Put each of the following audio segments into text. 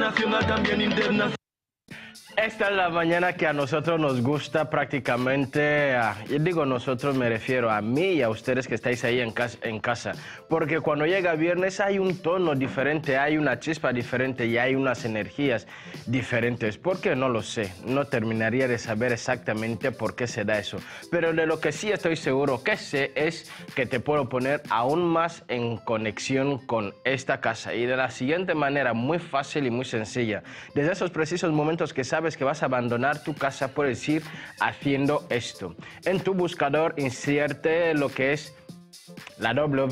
nacional, también internacional. Esta es la mañana que a nosotros nos gusta prácticamente, yo digo nosotros, me refiero a mí y a ustedes que estáis ahí en casa, porque cuando llega viernes hay un tono diferente, hay una chispa diferente y hay unas energías diferentes. ¿Por qué? No lo sé, no terminaría de saber exactamente por qué se da eso, pero de lo que sí estoy seguro que sé es que te puedo poner aún más en conexión con esta casa y de la siguiente manera, muy fácil y muy sencilla. Desde esos precisos momentos que sabes que vas a abandonar tu casa, puedes ir haciendo esto. En tu buscador insierte lo que es la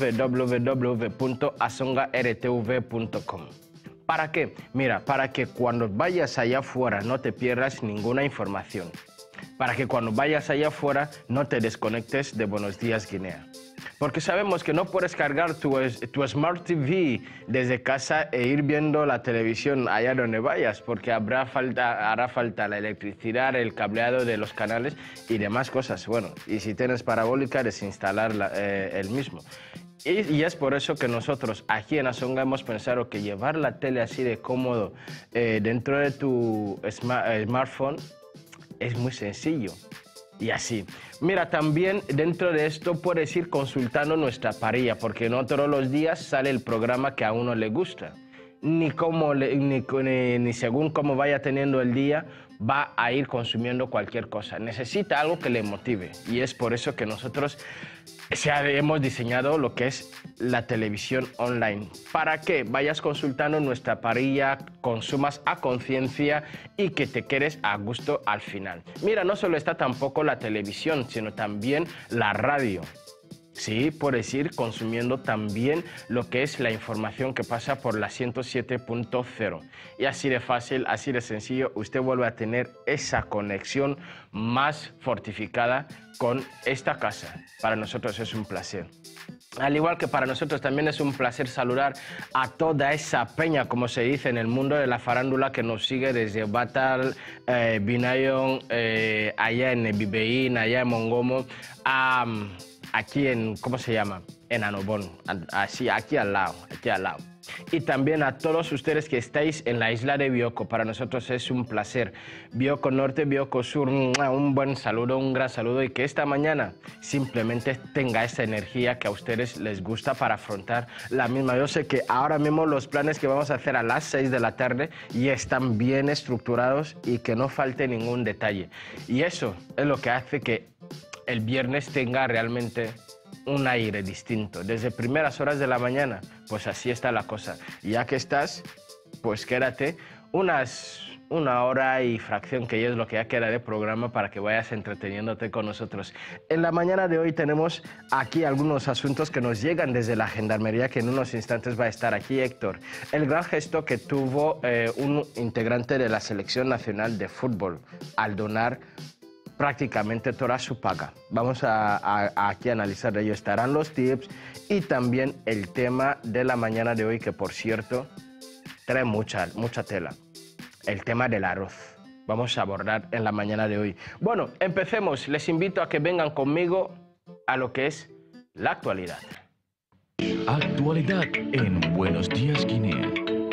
www.asongartv.com. ¿Para qué? Mira, para que cuando vayas allá afuera no te pierdas ninguna información. Para que cuando vayas allá afuera no te desconectes de Buenos Días Guinea. Porque sabemos que no puedes cargar tu Smart TV desde casa e ir viendo la televisión allá donde vayas, porque hará falta la electricidad, el cableado de los canales y demás cosas. Bueno, y si tienes parabólica, desinstalar el mismo. Y es por eso que nosotros aquí en Asonga hemos pensado que llevar la tele así de cómodo dentro de tu smartphone es muy sencillo. Y así. Mira, también dentro de esto puedes ir consultando nuestra parrilla, porque no todos los días sale el programa que a uno le gusta. Ni según cómo vaya teniendo el día, va a ir consumiendo cualquier cosa. Necesita algo que le motive. Y es por eso que nosotros hemos diseñado lo que es la televisión online. Para que vayas consultando nuestra parrilla, consumas a conciencia y que te quedes a gusto al final. Mira, no solo está tampoco la televisión, sino también la radio. Sí, puedes ir consumiendo también lo que es la información que pasa por la 107.0. Y así de fácil, así de sencillo, usted vuelve a tener esa conexión más fortificada con esta casa. Para nosotros es un placer. Al igual que para nosotros también es un placer saludar a toda esa peña, como se dice en el mundo de la farándula, que nos sigue desde Batal, Binayon, allá en Bibeín, allá en Mongomo, aquí en, ¿cómo se llama? En Anobón, así, aquí al lado, aquí al lado. Y también a todos ustedes que estáis en la isla de Bioko, para nosotros es un placer. Bioko Norte, Bioko Sur, un buen saludo, un gran saludo y que esta mañana simplemente tenga esa energía que a ustedes les gusta para afrontar la misma. Yo sé que ahora mismo los planes que vamos a hacer a las 6 de la tarde ya están bien estructurados y que no falte ningún detalle. Y eso es lo que hace que el viernes tenga realmente un aire distinto. Desde primeras horas de la mañana, pues así está la cosa. Y ya que estás, pues quédate una hora y fracción, que ya es lo que ya queda de programa, para que vayas entreteniéndote con nosotros. En la mañana de hoy tenemos aquí algunos asuntos que nos llegan desde la Gendarmería, que en unos instantes va a estar aquí Héctor. El gran gesto que tuvo un integrante de la Selección Nacional de Fútbol al donar prácticamente toda su paga. Vamos aquí a analizar de ello. Estarán los tips y también el tema de la mañana de hoy, que por cierto trae mucha tela. El tema del arroz. Vamos a abordar en la mañana de hoy. Bueno, empecemos. Les invito a que vengan conmigo a lo que es la actualidad. Actualidad en Buenos Días Guinea.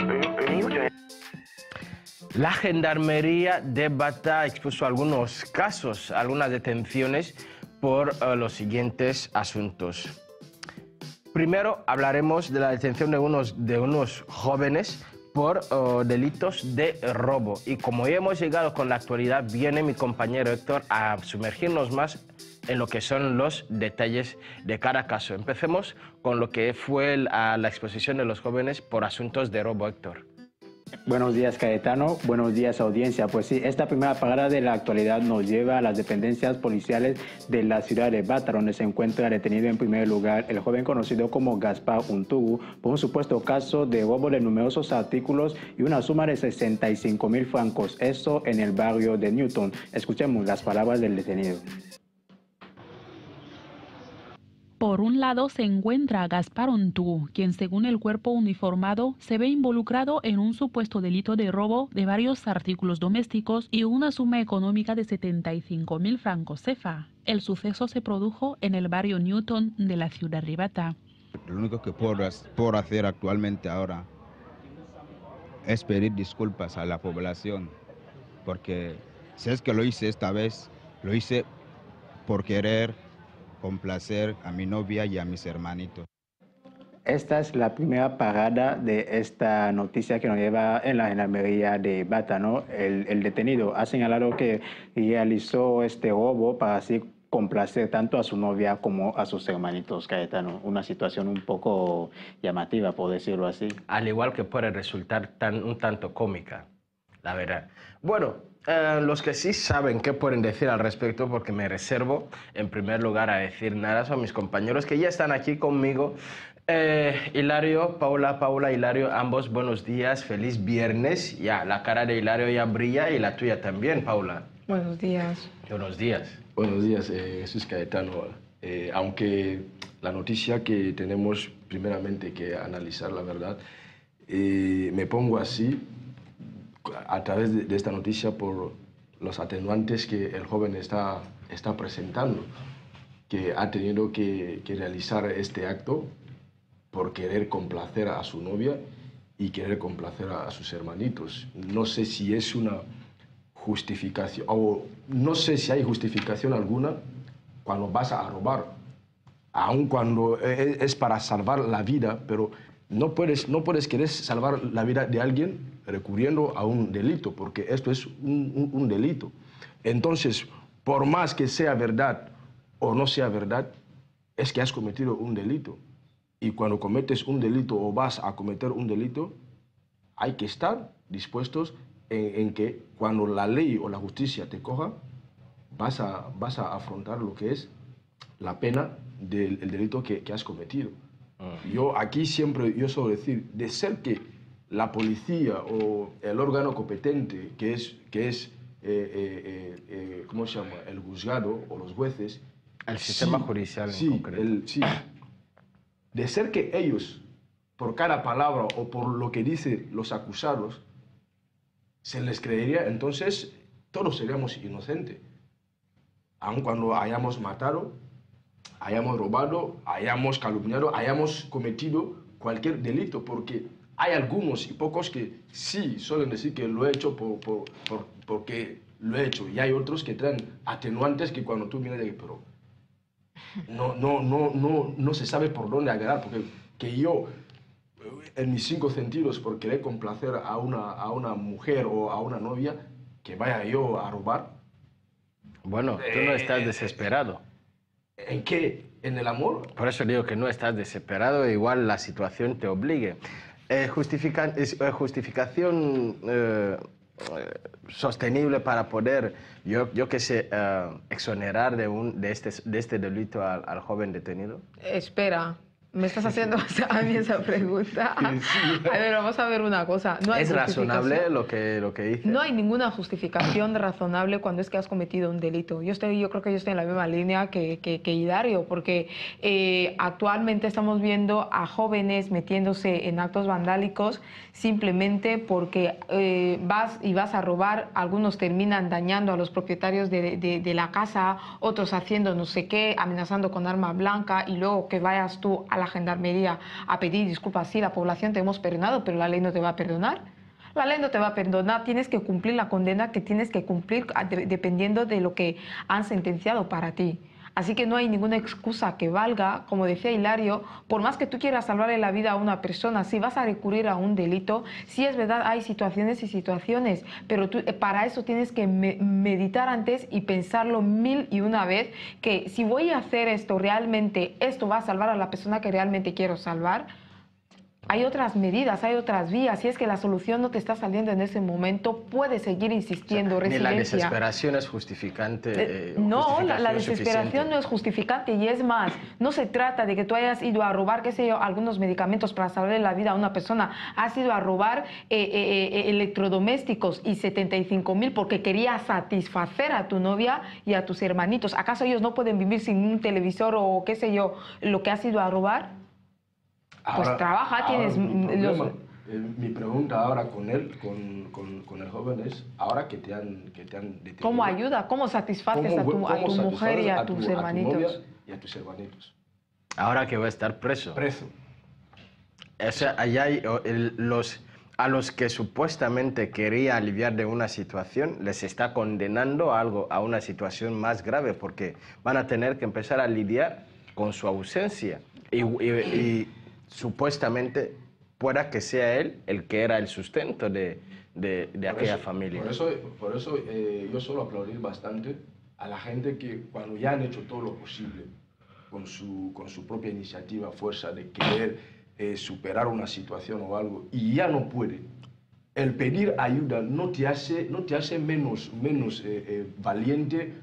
La Gendarmería de Bata expuso algunos casos, algunas detenciones por los siguientes asuntos. Primero hablaremos de la detención de unos jóvenes por delitos de robo. Y como ya hemos llegado con la actualidad, viene mi compañero Héctor a sumergirnos más en lo que son los detalles de cada caso. Empecemos con lo que fue la exposición de los jóvenes por asuntos de robo, Héctor. Buenos días, Cayetano. Buenos días, audiencia. Pues sí, esta primera parada de la actualidad nos lleva a las dependencias policiales de la ciudad de Bata, donde se encuentra detenido en primer lugar el joven conocido como Gaspar Untugu por un supuesto caso de robo de numerosos artículos y una suma de 65,000 francos. Esto en el barrio de Newton. Escuchemos las palabras del detenido. Por un lado se encuentra Gaspar Untugu, quien según el cuerpo uniformado se ve involucrado en un supuesto delito de robo de varios artículos domésticos y una suma económica de 75,000 francos CFA. El suceso se produjo en el barrio Newton de la ciudad de Bata. Lo único que puedo hacer actualmente ahora es pedir disculpas a la población, porque si es que lo hice esta vez, lo hice por querer complacer a mi novia y a mis hermanitos. Esta es la primera parada de esta noticia que nos lleva en la gendarmería de Bata, ¿no? El detenido ha señalado que realizó este robo para así complacer tanto a su novia como a sus hermanitos, Cayetano. Una situación un poco llamativa, por decirlo así. Al igual que puede resultar un tanto cómica, la verdad. Bueno, los que sí saben qué pueden decir al respecto, porque me reservo en primer lugar a decir nada, son mis compañeros que ya están aquí conmigo. Hilario, Paula, Hilario, ambos buenos días, feliz viernes. Ya, la cara de Hilario ya brilla y la tuya también, Paula. Buenos días. Buenos días. Buenos días, Jesús Cayetano. Aunque la noticia que tenemos primeramente que analizar, la verdad, me pongo así a través de esta noticia por los atenuantes que el joven está presentando, que ha tenido que realizar este acto por querer complacer a su novia y querer complacer a sus hermanitos. No sé si es una justificación, o no sé si hay justificación alguna cuando vas a robar, aun cuando es para salvar la vida, pero no puedes querer salvar la vida de alguien recurriendo a un delito, porque esto es un delito. Entonces, por más que sea verdad o no sea verdad, es que has cometido un delito. Y cuando cometes un delito o vas a cometer un delito, hay que estar dispuestos en que cuando la ley o la justicia te coja, vas a afrontar lo que es la pena del delito que has cometido. Yo aquí siempre, yo suelo decir, de ser que la policía o el órgano competente, que es ¿cómo se llama?, el juzgado o los jueces. El sistema judicial en concreto. Sí. De ser que ellos, por cada palabra o por lo que dicen los acusados, se les creería, entonces todos seríamos inocentes. Aun cuando hayamos matado, hayamos robado, hayamos calumniado, hayamos cometido cualquier delito, porque hay algunos y pocos que sí suelen decir que lo he hecho porque lo he hecho, y hay otros que traen atenuantes que cuando tú miras, pero no se sabe por dónde agarrar, porque que yo, en mis 5 sentidos, por querer complacer a una mujer o a una novia, que vaya yo a robar. Bueno, tú no estás desesperado. ¿En qué? ¿En el amor? Por eso digo que no estás desesperado, igual la situación te obligue. Justificación sostenible para poder, yo qué sé, exonerar de este delito al joven detenido. Espera, me estás haciendo a mí esa pregunta. Sí. A ver, vamos a ver una cosa. No hay ¿Es razonable lo que dice? No hay ninguna justificación razonable cuando es que has cometido un delito. Yo creo que yo estoy en la misma línea que Hilario, porque actualmente estamos viendo a jóvenes metiéndose en actos vandálicos simplemente porque vas a robar. Algunos terminan dañando a los propietarios de la casa, otros haciendo no sé qué, amenazando con arma blanca, y luego que vayas tú a la gendarmería a pedir disculpas. Sí, la población te hemos perdonado, pero la ley no te va a perdonar. La ley no te va a perdonar, tienes que cumplir la condena que tienes que cumplir dependiendo de lo que han sentenciado para ti. Así que no hay ninguna excusa que valga, como decía Hilario, por más que tú quieras salvarle la vida a una persona, si vas a recurrir a un delito, sí es verdad, hay situaciones y situaciones, pero tú, para eso tienes que meditar antes y pensarlo 1001 vez, que si voy a hacer esto, realmente esto va a salvar a la persona que realmente quiero salvar. Hay otras medidas, hay otras vías. Si es que la solución no te está saliendo en ese momento, puedes seguir insistiendo. O sea, ni la desesperación es justificante. No, la desesperación no es justificante. Y es más, no se trata de que tú hayas ido a robar, qué sé yo, algunos medicamentos para salvarle la vida a una persona. Has ido a robar electrodomésticos y 75.000 porque querías satisfacer a tu novia y a tus hermanitos. ¿Acaso ellos no pueden vivir sin un televisor o qué sé yo, lo que has ido a robar? Pues ahora, trabaja, tienes... Mi pregunta ahora con él, con el joven es, ahora que te han detenido... ¿Cómo ayuda? ¿Cómo satisfaces a tu mujer y a tus hermanitos? A tu novia y a tus hermanitos. Ahora que va a estar preso. Preso. O sea, allá hay a los que supuestamente quería aliviar de una situación, les está condenando a una situación más grave, porque van a tener que empezar a lidiar con su ausencia. Y supuestamente pueda que sea él el que era el sustento de aquella familia. Por eso yo suelo aplaudir bastante a la gente que cuando ya han hecho todo lo posible con su propia iniciativa, fuerza de querer superar una situación o algo y ya no puede, el pedir ayuda no te hace menos valiente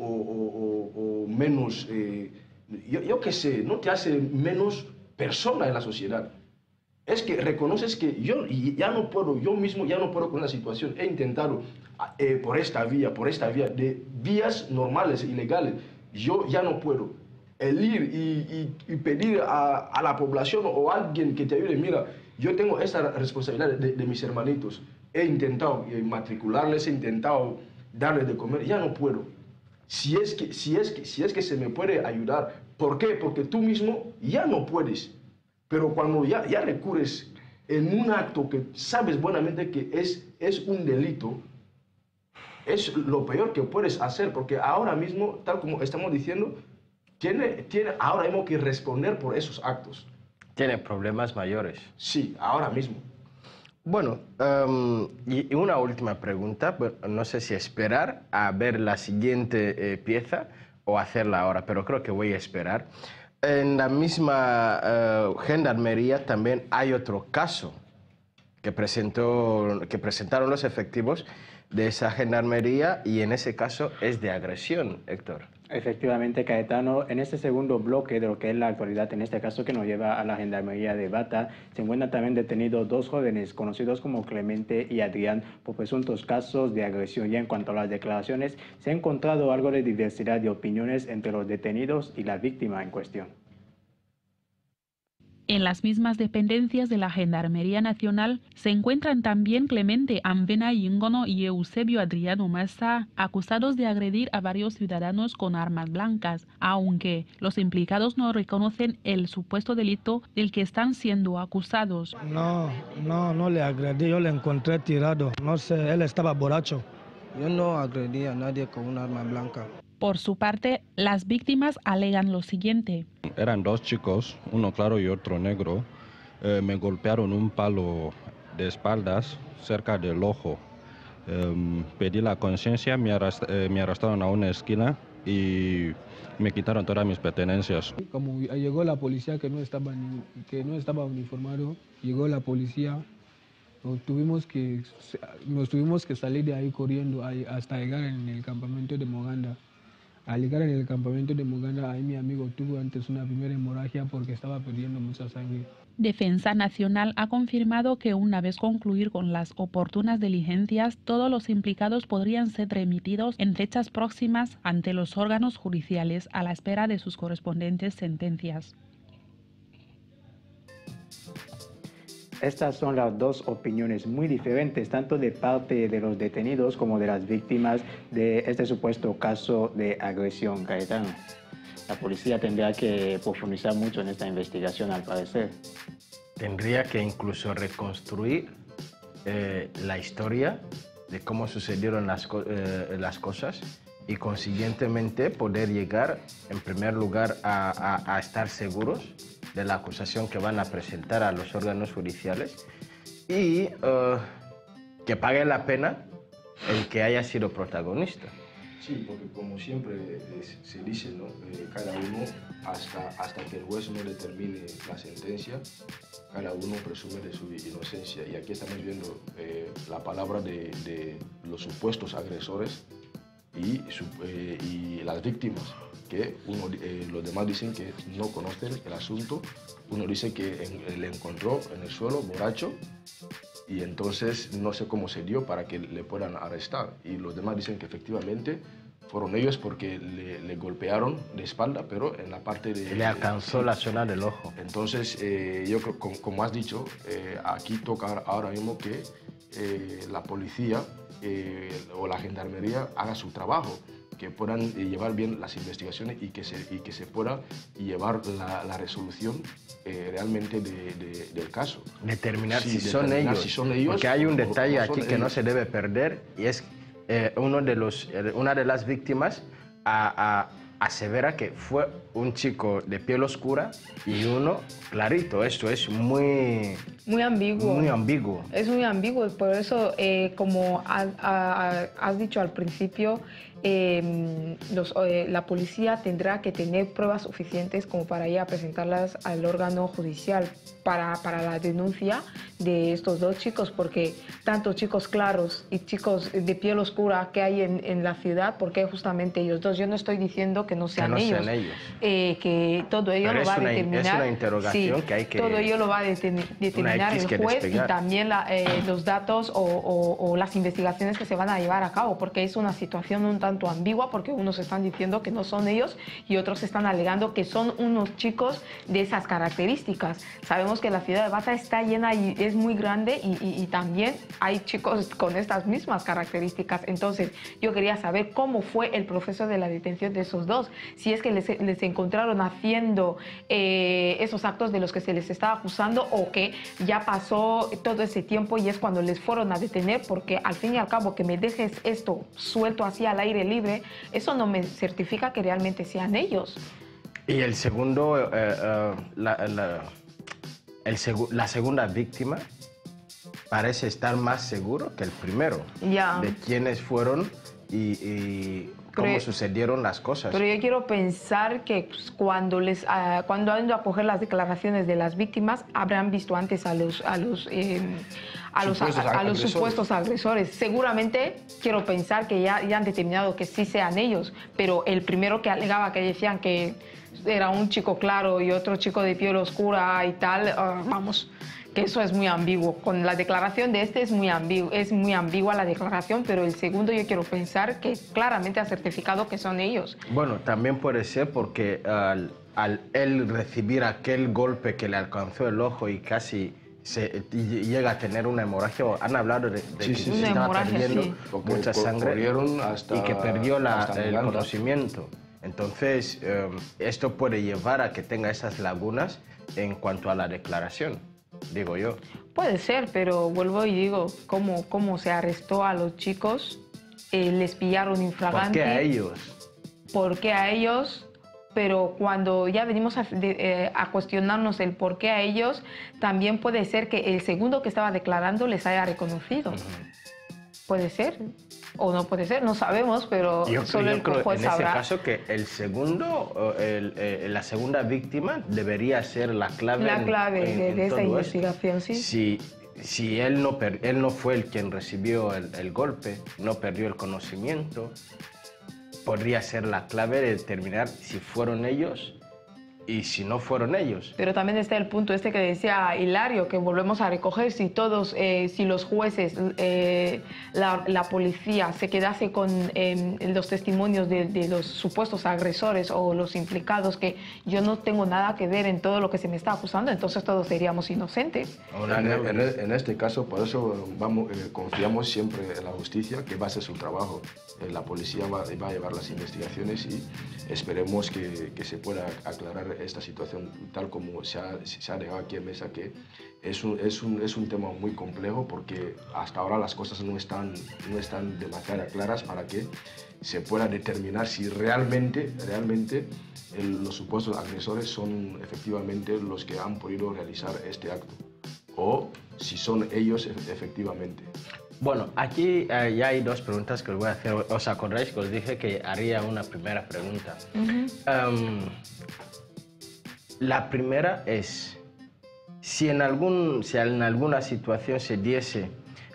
o menos, yo qué sé, no te hace menos persona en la sociedad. Es que reconoces que yo ya no puedo, yo mismo ya no puedo con la situación. He intentado por esta vía, de vías normales, ilegales, yo ya no puedo. El ir y pedir a la población o a alguien que te ayude, mira, yo tengo esta responsabilidad de mis hermanitos. He intentado matricularles, he intentado darles de comer, ya no puedo. Si es que se me puede ayudar, ¿por qué? Porque tú mismo ya no puedes. Pero cuando ya recurres en un acto que sabes buenamente que es un delito, es lo peor que puedes hacer, porque ahora mismo, tal como estamos diciendo, tiene ahora mismo que responder por esos actos. Tiene problemas mayores. Sí, ahora mismo. Bueno, y una última pregunta, no sé si esperar a ver la siguiente pieza o hacerla ahora, pero creo que voy a esperar. En la misma gendarmería también hay otro caso que presentaron los efectivos de esa gendarmería, y en ese caso es de agresión, Héctor. Efectivamente, Cayetano, en este segundo bloque de lo que es la actualidad, en este caso que nos lleva a la gendarmería de Bata, se encuentran también detenidos dos jóvenes conocidos como Clemente y Adrián por presuntos casos de agresión. Y en cuanto a las declaraciones, se ha encontrado algo de diversidad de opiniones entre los detenidos y la víctima en cuestión. En las mismas dependencias de la Gendarmería Nacional se encuentran también Clemente Amvena Yingono y Eusebio Adriano Massa, acusados de agredir a varios ciudadanos con armas blancas, aunque los implicados no reconocen el supuesto delito del que están siendo acusados. No le agredí, yo le encontré tirado, no sé, él estaba borracho. Yo no agredí a nadie con un arma blanca. Por su parte, las víctimas alegan lo siguiente. Eran dos chicos, uno claro y otro negro. Me golpearon un palo de espaldas cerca del ojo. Pedí la conciencia, me arrastraron a una esquina y me quitaron todas mis pertenencias. Como llegó la policía que no estaba uniformado, llegó la policía, nos tuvimos que salir de ahí corriendo hasta llegar en el campamento de Moganda. Al llegar en el campamento de Moganda, ahí mi amigo tuvo antes una primera hemorragia porque estaba perdiendo mucha sangre. Defensa Nacional ha confirmado que una vez concluir con las oportunas diligencias, todos los implicados podrían ser remitidos en fechas próximas ante los órganos judiciales a la espera de sus correspondientes sentencias. Estas son las dos opiniones muy diferentes, tanto de parte de los detenidos como de las víctimas de este supuesto caso de agresión. Cayetano, la policía tendrá que profundizar mucho en esta investigación, al parecer. Tendría que incluso reconstruir la historia de cómo sucedieron las cosas y consiguientemente poder llegar, en primer lugar, a estar seguros de la acusación que van a presentar a los órganos judiciales y que pague la pena el que haya sido protagonista. Sí, porque como siempre se dice, ¿no? Cada uno, hasta que el juez no determine la sentencia, cada uno presume de su inocencia. Y aquí estamos viendo la palabra de los supuestos agresores y las víctimas, que los demás dicen que no conocen el asunto. Uno dice que le encontró en el suelo borracho y entonces no sé cómo se dio para que le puedan arrestar. Y los demás dicen que efectivamente fueron ellos porque le golpearon de espalda, pero en la parte de... Le alcanzó la zona del ojo. Entonces, yo creo, como has dicho, aquí toca ahora mismo que la policía o la gendarmería haga su trabajo, que puedan llevar bien las investigaciones y que se pueda llevar la resolución realmente del caso. Determinar Sí, si son determinar ellos. si son ellos Porque hay un o detalle no son aquí que no ellos. se debe perder y es una de las víctimas asevera que fue un chico de piel oscura y uno clarito. Esto es muy ambiguo. Muy ambiguo. Es muy ambiguo, por eso, como has dicho al principio, la policía tendrá que tener pruebas suficientes como para ir a presentarlas al órgano judicial para la denuncia de estos dos chicos, porque tanto chicos claros y chicos de piel oscura que hay en la ciudad, porque justamente ellos dos, yo no estoy diciendo que no sean ellos, que todo ello lo va a determinar. Es una interrogación sí, que hay que... todo ello lo va a determinar el juez y también los datos o las investigaciones que se van a llevar a cabo, porque es una situación un tanto ambigua, porque unos están diciendo que no son ellos y otros están alegando que son unos chicos de esas características. Sabemos que la ciudad de Bata está llena y es muy grande y también hay chicos con estas mismas características. Entonces, yo quería saber cómo fue el proceso de la detención de esos dos, si es que les encontraron haciendo esos actos de los que se les estaba acusando o que ya pasó todo ese tiempo y es cuando les fueron a detener, porque al fin y al cabo que me dejes esto suelto así al aire libre, eso no me certifica que realmente sean ellos. Y el segundo, la segunda víctima parece estar más seguro que el primero de quiénes fueron y cómo sucedieron las cosas. Pero yo quiero pensar que pues, cuando han ido a coger las declaraciones de las víctimas, habrán visto antes a los supuestos agresores. Seguramente quiero pensar que ya han determinado que sí sean ellos, pero el primero que alegaba, que decían que era un chico claro y otro chico de piel oscura y tal, vamos, que eso es muy ambiguo. Con la declaración de este es muy ambigua la declaración, pero el segundo yo quiero pensar que claramente ha certificado que son ellos. Bueno, también puede ser porque al él recibir aquel golpe que le alcanzó el ojo y casi llega a tener una hemorragia, han hablado de que se estaba perdiendo mucha sangre y que perdió el conocimiento. Entonces, esto puede llevar a que tenga esas lagunas en cuanto a la declaración, digo yo. Puede ser, pero vuelvo y digo, ¿cómo se arrestó a los chicos? Les pillaron infragante. ¿Por qué a ellos? ¿Por qué a ellos? Pero cuando ya venimos a cuestionarnos el por qué a ellos, también puede ser que el segundo que estaba declarando les haya reconocido. Puede ser. O no puede ser, no sabemos, pero solo el juez sabrá. En ese caso que el segundo, la segunda víctima debería ser la clave. La clave de esa investigación, sí. Si él no fue el quien recibió el golpe, no perdió el conocimiento, podría ser la clave de determinar si fueron ellos y si no fueron ellos. Pero también está el punto que decía Hilario, que volvemos a recoger, si los jueces, la policía se quedase con los testimonios de los supuestos agresores o los implicados, que yo no tengo nada que ver en todo lo que se me está acusando, entonces todos seríamos inocentes. En este caso, por eso confiamos siempre en la justicia, que va a hacer su trabajo. La policía va a llevar las investigaciones y esperemos que se pueda aclarar esta situación, tal como se ha dejado aquí en mesa, que es un tema muy complejo, porque hasta ahora las cosas no están demasiado claras para que se pueda determinar si realmente los supuestos agresores son efectivamente los que han podido realizar este acto, o si son ellos efectivamente. Bueno, aquí ya hay dos preguntas que os voy a hacer. ¿Os acordáis que os dije que haría una primera pregunta? La primera es, si en alguna situación se diese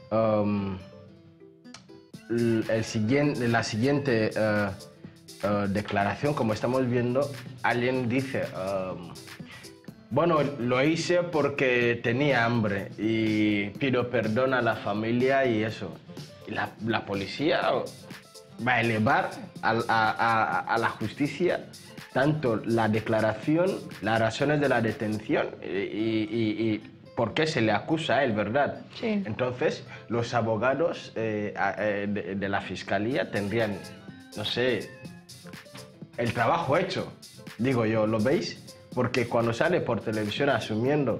la siguiente declaración, como estamos viendo, alguien dice, bueno, lo hice porque tenía hambre y pido perdón a la familia y eso. Y la policía va a elevar a la justicia tanto la declaración, las razones de la detención y por qué se le acusa a él, ¿verdad? Sí. Entonces, los abogados de la Fiscalía tendrían no sé, el trabajo hecho, digo yo, ¿lo veis? Porque cuando sale por televisión asumiendo,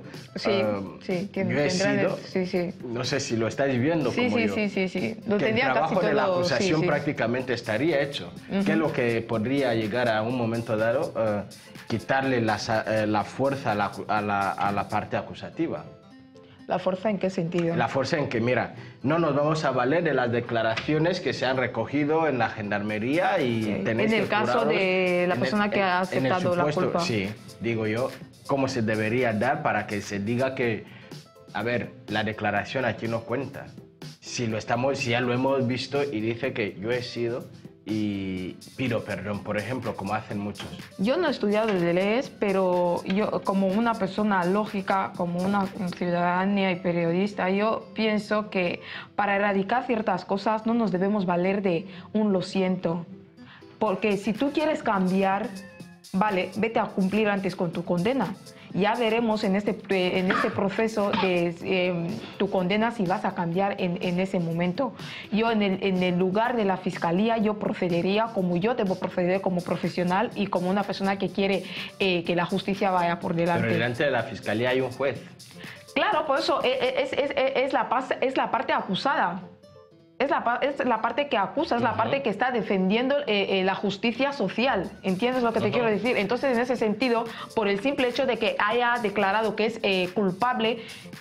yo he sido, no sé si lo estáis viendo como yo, Lo que el tenía trabajo casi de la todo, acusación prácticamente estaría hecho. ¿Qué es lo que podría llegar a un momento dado? Quitarle la fuerza a la parte acusativa. ¿La fuerza en qué sentido? La fuerza en que, mira, no nos vamos a valer de las declaraciones que se han recogido en la gendarmería y tenéis en que el caso de la persona que ha aceptado la culpa. Sí, digo yo, cómo se debería dar para que se diga que, a ver, la declaración aquí no cuenta. Si ya lo hemos visto y dice que yo he sido y pido perdón, por ejemplo, como hacen muchos. Yo no he estudiado el leyes, pero yo como una persona lógica, como una ciudadanía y periodista, yo pienso que para erradicar ciertas cosas no nos debemos valer de un lo siento. Porque si tú quieres cambiar, vale, vete a cumplir antes con tu condena. Ya veremos en este proceso de tu condena si vas a cambiar en ese momento. Yo en el lugar de la fiscalía yo procedería como yo debo proceder como profesional y como una persona que quiere que la justicia vaya por delante. Pero delante de la fiscalía hay un juez. Claro, por eso es la parte acusada. Es la parte que acusa, es la parte que está defendiendo la justicia social. ¿Entiendes lo que te quiero decir? Entonces, en ese sentido, por el simple hecho de que haya declarado que es culpable,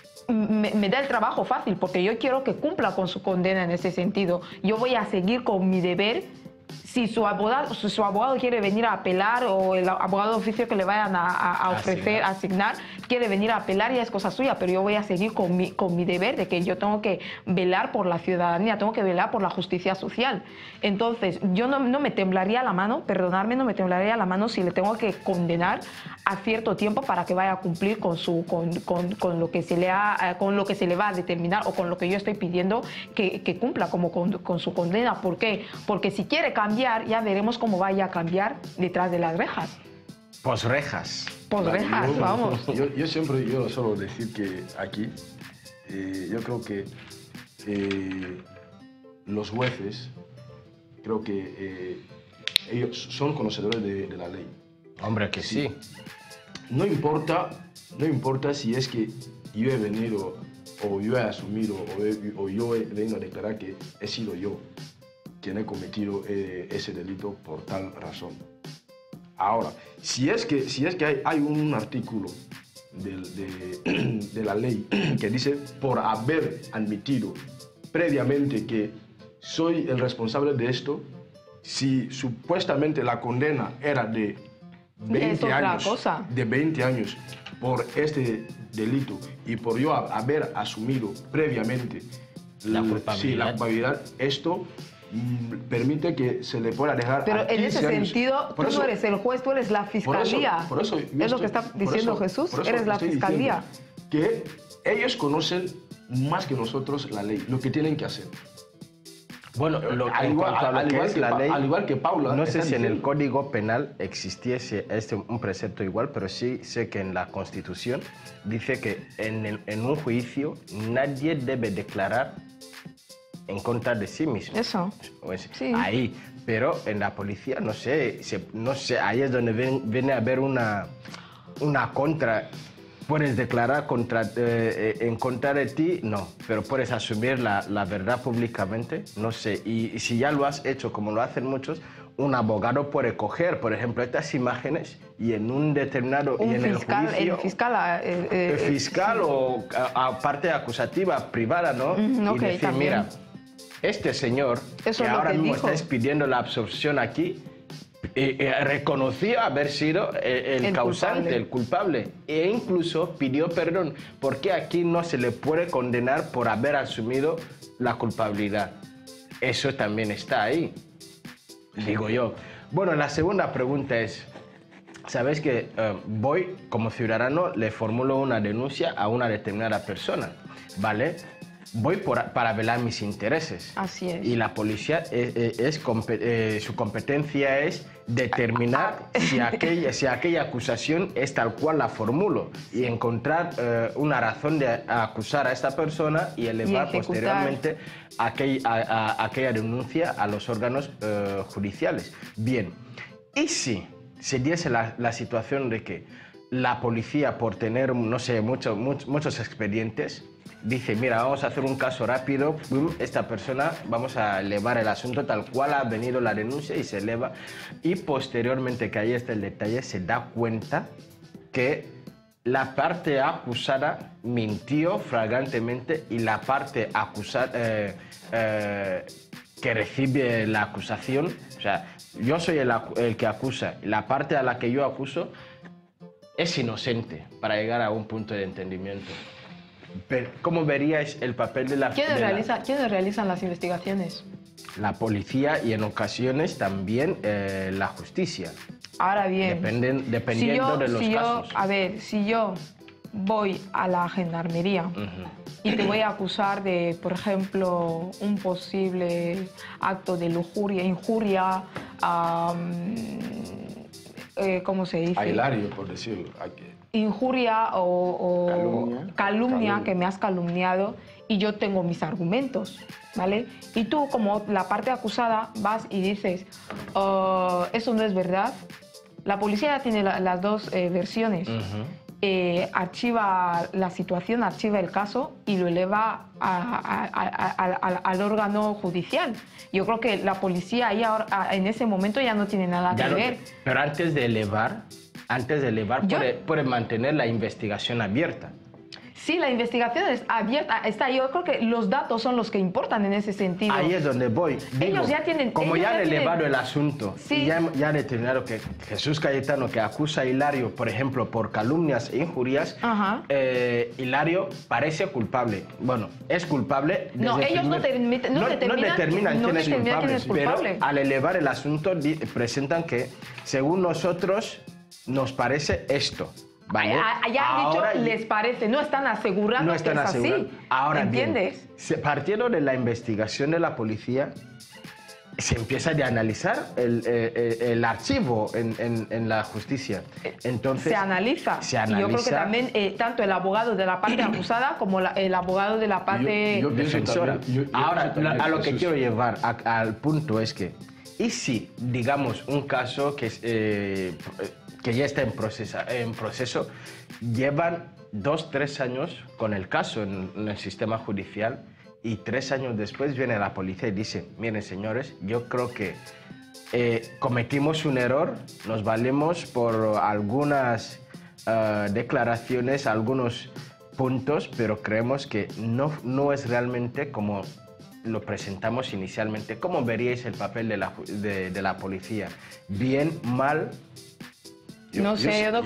me da el trabajo fácil, porque yo quiero que cumpla con su condena en ese sentido. Yo voy a seguir con mi deber. Si su abogado quiere venir a apelar o el abogado de oficio que le vayan a ofrecer, asignar, quiere venir a apelar, ya es cosa suya, pero yo voy a seguir con mi deber de que yo tengo que velar por la ciudadanía, tengo que velar por la justicia social. Entonces, yo no me temblaría la mano, perdonadme, no me temblaría la mano si le tengo que condenar a cierto tiempo para que vaya a cumplir con lo que se le va a determinar o con lo que yo estoy pidiendo que cumpla como con su condena. ¿Por qué? Porque si quiere cambiar, ya veremos cómo vaya a cambiar detrás de las rejas. Posrejas. Posrejas, vamos. Yo siempre suelo decir que aquí, yo creo que los jueces, creo que ellos son conocedores de la ley. Hombre, que sí. No importa si es que yo he venido o yo he asumido o yo he venido a declarar que he sido yo quien he cometido ese delito por tal razón. Ahora, si es que hay un artículo de la ley que dice por haber admitido previamente que soy el responsable de esto, si supuestamente la condena era de 20 años por este delito y por yo haber asumido previamente la culpabilidad, esto permite que se le pueda dejar. Pero en ese sentido, tú no eres el juez, tú eres la fiscalía. Por eso es lo que está diciendo Jesús, eres la fiscalía. Que ellos conocen más que nosotros la ley, lo que tienen que hacer. Bueno, al igual que Paula, no sé si en el Código Penal existiese un precepto igual, pero sí sé que en la Constitución dice que en un juicio nadie debe declarar en contra de sí mismo. Eso. Pues, sí. Ahí. Pero en la policía, no sé, ahí es donde viene a haber una contra. Puedes declarar en contra de ti, no, pero puedes asumir la verdad públicamente, no sé. Y si ya lo has hecho, como lo hacen muchos, un abogado puede coger, por ejemplo, estas imágenes y en un determinado... El fiscal o a parte acusativa privada, ¿no? Y decir, también. Mira, este señor que ahora mismo estáis pidiendo la absolución aquí, reconoció haber sido el causante, el culpable, e incluso pidió perdón, porque aquí no se le puede condenar por haber asumido la culpabilidad. Eso también está ahí, digo yo. Bueno, la segunda pregunta es, ¿sabes que voy como ciudadano, le formulo una denuncia a una determinada persona, ¿vale? Voy para velar mis intereses. Así es. Y la policía, su competencia es determinar si aquella acusación es tal cual la formulo y encontrar una razón de acusar a esta persona y elevar posteriormente aquella denuncia a los órganos judiciales. Bien, ¿y si se diese la situación de que la policía, por tener, no sé, muchos expedientes, dice, mira, vamos a hacer un caso rápido, esta persona, vamos a elevar el asunto tal cual ha venido la denuncia y se eleva, y posteriormente, que ahí está el detalle, se da cuenta que la parte acusada mintió flagrantemente y la parte acusada, que recibe la acusación, o sea, yo soy el que acusa, la parte a la que yo acuso es inocente, para llegar a un punto de entendimiento. ¿Cómo veríais el papel de la... ¿Quiénes realizan las investigaciones? La policía y en ocasiones también la justicia. Ahora bien, dependiendo de los casos. A ver, si yo voy a la gendarmería y te voy a acusar de, por ejemplo, un posible acto de lujuria, injuria, ¿cómo se dice? A Hilario, por decirlo. Injuria o calumnia, que me has calumniado, y yo tengo mis argumentos, ¿vale? Y tú, como la parte acusada, vas y dices, eso no es verdad. La policía ya tiene las dos versiones. Archiva la situación, archiva el caso y lo eleva al órgano judicial. Yo creo que la policía ahí en ese momento ya no tiene nada que ver. Pero antes de elevar puede mantener la investigación abierta. Sí, la investigación es abierta, está. Yo creo que los datos son los que importan en ese sentido. Ahí es donde voy. Ellos ya tienen... Como ya han elevado el asunto, sí, y ya han determinado que Jesús Cayetano, que acusa a Hilario, por ejemplo, por calumnias e injurias, Hilario parece culpable. Bueno, es culpable. No, ellos no determinan quién es culpable, pero al elevar el asunto presentan que, según nosotros, nos parece esto. ¿Vale? Ya han dicho, les parece, no están asegurando que es así. Ahora, ¿entiendes? Bien, partiendo de la investigación de la policía, se empieza a analizar el archivo en la justicia. Entonces, se analiza. Y yo creo que también tanto el abogado de la parte acusada como el abogado de la parte defensora. Ahora, a lo que quiero llevar al punto es que, ¿y si, digamos, un caso que ya está en proceso, llevan 2-3 años con el caso en el sistema judicial y 3 años después viene la policía y dice, miren señores, yo creo que cometimos un error, nos valemos por algunas declaraciones, algunos puntos, pero creemos que no es realmente como lo presentamos inicialmente. ¿Cómo veríais el papel de la policía? ¿Bien, mal? No sé, yo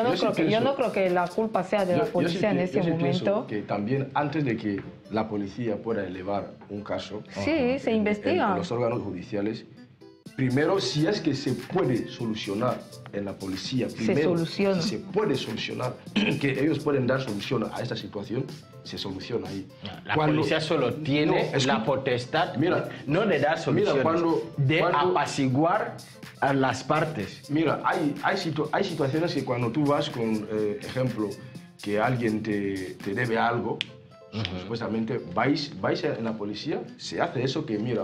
no creo que la culpa sea de la policía en ese momento. Que también antes de que la policía pueda elevar un caso, se investiga en los órganos judiciales, primero, si es que se puede solucionar en la policía, primero, si se puede solucionar, que ellos pueden dar solución a esta situación, se soluciona ahí. La policía solo tiene la potestad, no de dar soluciones, de apaciguar a las partes. Mira, hay situaciones que cuando tú vas con, ejemplo, que alguien te debe algo, supuestamente vais en la policía, se hace eso que, mira,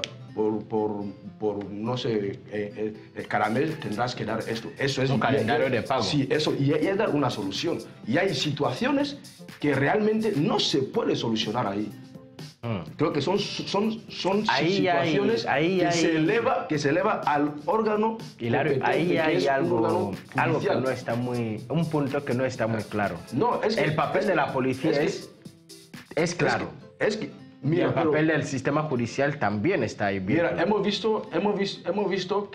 por no sé, el caramelo tendrás que dar esto. Eso es un calendario de pago. Sí, eso, y es dar una solución. Y hay situaciones que realmente no se puede solucionar ahí. Creo que son situaciones que se eleva al órgano. Hilario, ahí hay algo que no está un punto que no está muy claro. No, es que, el papel de la policía es claro. Mira, el papel del sistema judicial también está ahí bien. Mira, hemos visto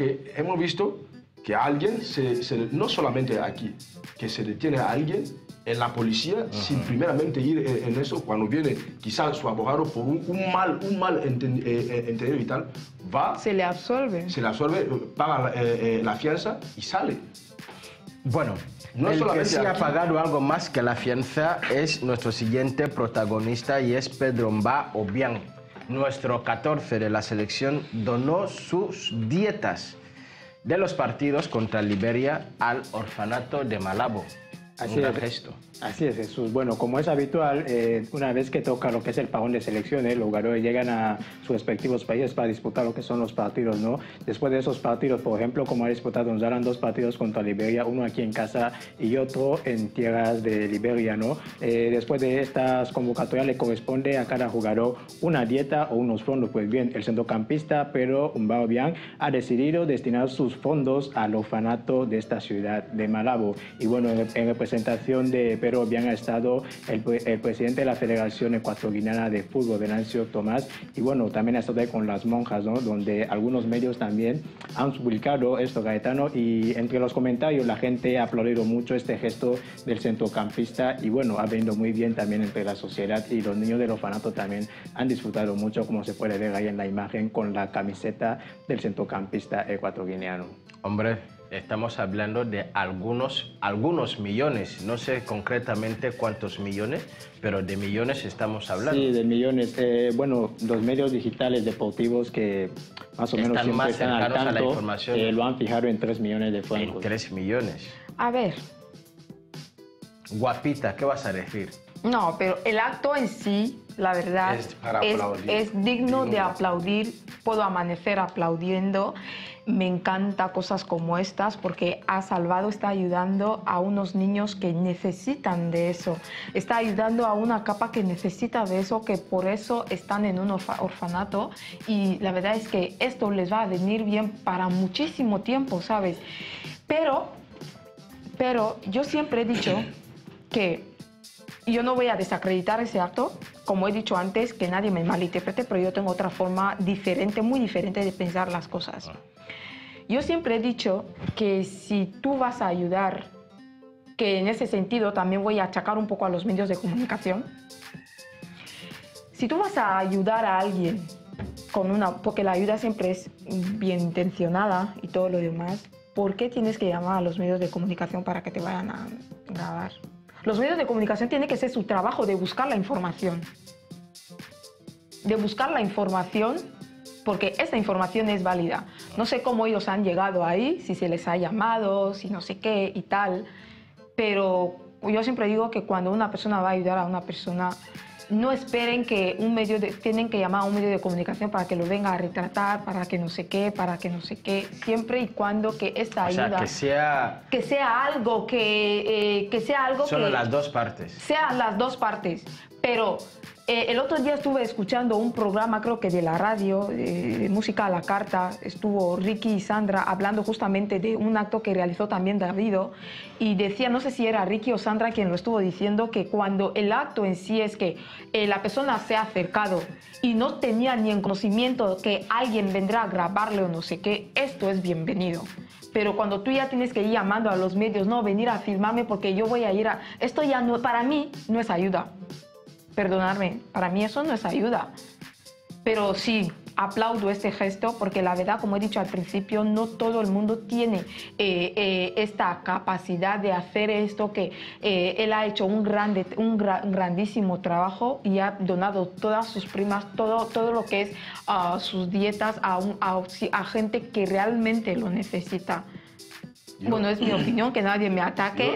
que alguien, no solamente aquí, que se detiene a alguien en la policía sin primeramente ir en eso, cuando viene quizás su abogado por un mal entendido y tal, va... Se le absorbe, paga la fianza y sale. Bueno, el que sí ha pagado algo más que la fianza es nuestro siguiente protagonista y es Pedro Mba Obiang. Nuestro 14 de la selección donó sus dietas. de los partidos contra Liberia al orfanato de Malabo. Así Un gran es. gesto. Así es, Jesús. Bueno, como es habitual, una vez que toca lo que es el pagón de selecciones, los jugadores llegan a sus respectivos países para disputar lo que son los partidos, ¿no? Después de esos partidos, por ejemplo, como ha disputado, nos darán 2 partidos contra Liberia, uno aquí en casa y otro en tierras de Liberia, ¿no? Después de estas convocatorias le corresponde a cada jugador una dieta o unos fondos. Pues bien, el centrocampista Pedro Obiang ha decidido destinar sus fondos al orfanato de esta ciudad de Malabo. Y bueno, en representación de Pedro Obiang ha estado el presidente de la Federación Ecuatoriana de Fútbol, Venancio Tomás, y bueno, también ha estado ahí con las monjas, ¿no? Donde algunos medios también han publicado esto, Gaetano, y entre los comentarios la gente ha aplaudido mucho este gesto del centrocampista y bueno, ha venido muy bien también entre la sociedad, y los niños del orfanato también han disfrutado mucho, como se puede ver ahí en la imagen, con la camiseta del centrocampista ecuatoriano. Hombre, estamos hablando de algunos millones, no sé concretamente cuántos millones, pero de millones estamos hablando. Sí, de millones. Bueno, los medios digitales deportivos que más o menos Están siempre más están al cercanos a la tanto, información. lo han fijado en 3 millones de En francos. 3 millones. A ver, Guapita, ¿qué vas a decir? no, pero el acto en sí, la verdad, Es para aplaudir. es digno de aplaudir. Puedo amanecer aplaudiendo. Me encanta cosas como estas porque ha salvado, está ayudando a unos niños que necesitan de eso. Está ayudando a una capa que necesita de eso, que por eso están en un orfanato. Y la verdad es que esto les va a venir bien para muchísimo tiempo, ¿sabes? Pero yo siempre he dicho que yo no voy a desacreditar ese acto, como he dicho antes, que nadie me malinterprete, pero yo tengo otra forma diferente, muy diferente de pensar las cosas. Yo siempre he dicho que si tú vas a ayudar, que en ese sentido también voy a achacar un poco a los medios de comunicación, si tú vas a ayudar a alguien porque la ayuda siempre es bien intencionada y todo lo demás, ¿por qué tienes que llamar a los medios de comunicación para que te vayan a grabar? Los medios de comunicación tienen que ser su trabajo de buscar la información. De buscar la información, porque esta información es válida. No sé cómo ellos han llegado ahí, si se les ha llamado, si no sé qué y tal, pero yo siempre digo que cuando una persona va a ayudar a una persona, no esperen que tienen que llamar a un medio de comunicación para que lo venga a retratar, para que no sé qué, siempre y cuando que esta ayuda... O sea, que sea algo que sea algo solo que... las dos partes. Sean las dos partes, pero... el otro día estuve escuchando un programa, creo que de la radio, de Música a la Carta. Estuvo Ricky y Sandra hablando justamente de un acto que realizó también Davido. Y decía, no sé si era Ricky o Sandra quien lo estuvo diciendo, que cuando el acto en sí es que la persona se ha acercado y no tenía ni en conocimiento que alguien vendrá a grabarle o no sé qué, esto es bienvenido. Pero cuando tú ya tienes que ir llamando a los medios, no, venir a filmarme porque yo voy a ir a... Esto ya no, para mí no es ayuda. Perdonadme, para mí eso no es ayuda. Pero sí, aplaudo este gesto porque la verdad, como he dicho al principio, no todo el mundo tiene esta capacidad de hacer esto, que él ha hecho un grandísimo trabajo y ha donado todas sus primas, todo lo que es sus dietas a gente que realmente lo necesita. Bueno, es mi opinión, que nadie me ataque,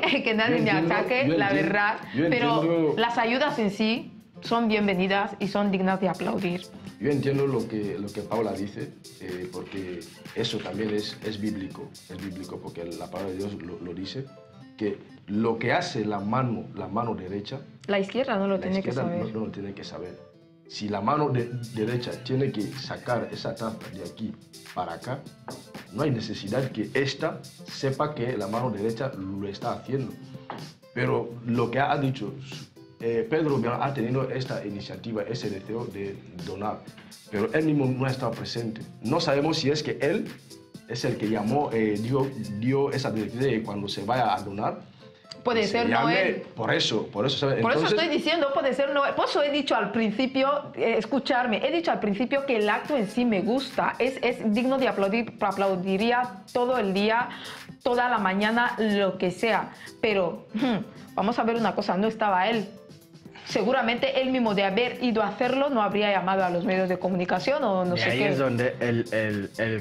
la verdad. Pero las ayudas en sí son bienvenidas y son dignas de aplaudir. Yo entiendo lo que Paula dice, porque eso también es bíblico, porque la palabra de Dios lo dice, que lo que hace la mano derecha... La izquierda no lo tiene que saber. No lo tiene que saber. Si la mano derecha tiene que sacar esa taza de aquí para acá, no hay necesidad que esta sepa que la mano derecha lo está haciendo. Pero lo que ha dicho, Pedro ha tenido esta iniciativa, ese deseo de donar, pero él mismo no ha estado presente. No sabemos si es que él es el que llamó, dio esa directriz cuando se vaya a donar. Puede ser no él. Por eso, ¿sabes? Por eso estoy diciendo, puede ser no él. Por eso he dicho al principio, escucharme, he dicho al principio que el acto en sí me gusta, es digno de aplaudir, aplaudiría todo el día, toda la mañana, lo que sea. Pero vamos a ver una cosa, no estaba él. Seguramente él mismo, de haber ido a hacerlo, no habría llamado a los medios de comunicación o no sé qué. Ahí es donde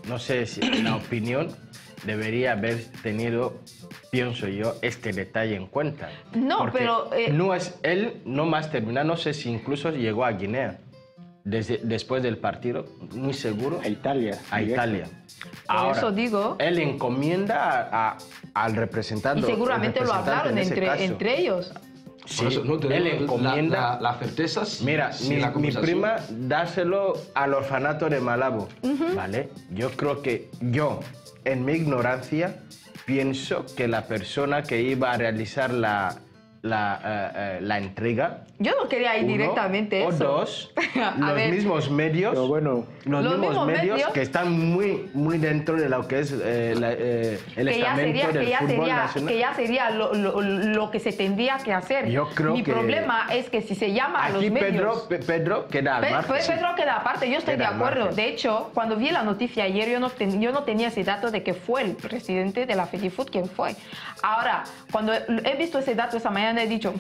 no sé si la opinión debería haber tenido, pienso yo, este detalle en cuenta. No, porque pero... no es él, no más terminar, no sé si incluso llegó a Guinea después del partido, muy seguro. A Italia. A Italia. Por Ahora, eso digo... Él encomienda al representante. Y seguramente lo hablaron entre ellos. Sí, eso no él encomienda la certeza. Mira, mi prima dáselo al orfanato de Malabo, ¿vale? Yo creo que en mi ignorancia, pienso que la persona que iba a realizar la entrega... Yo no quería ir directamente o eso. Dos, los mismos medios, pero bueno, los mismos medios que están muy dentro de lo que es el estamento del fútbol nacional. Que ya sería lo que se tendría que hacer. Yo creo Mi problema es que si se llama a los medios... Pedro queda al margen. Pedro queda aparte, yo estoy de acuerdo. De hecho, cuando vi la noticia ayer, yo no tenía ese dato de que fue el presidente de la FEDIFUT quien fue. Ahora, cuando he visto ese dato esa mañana, he dicho...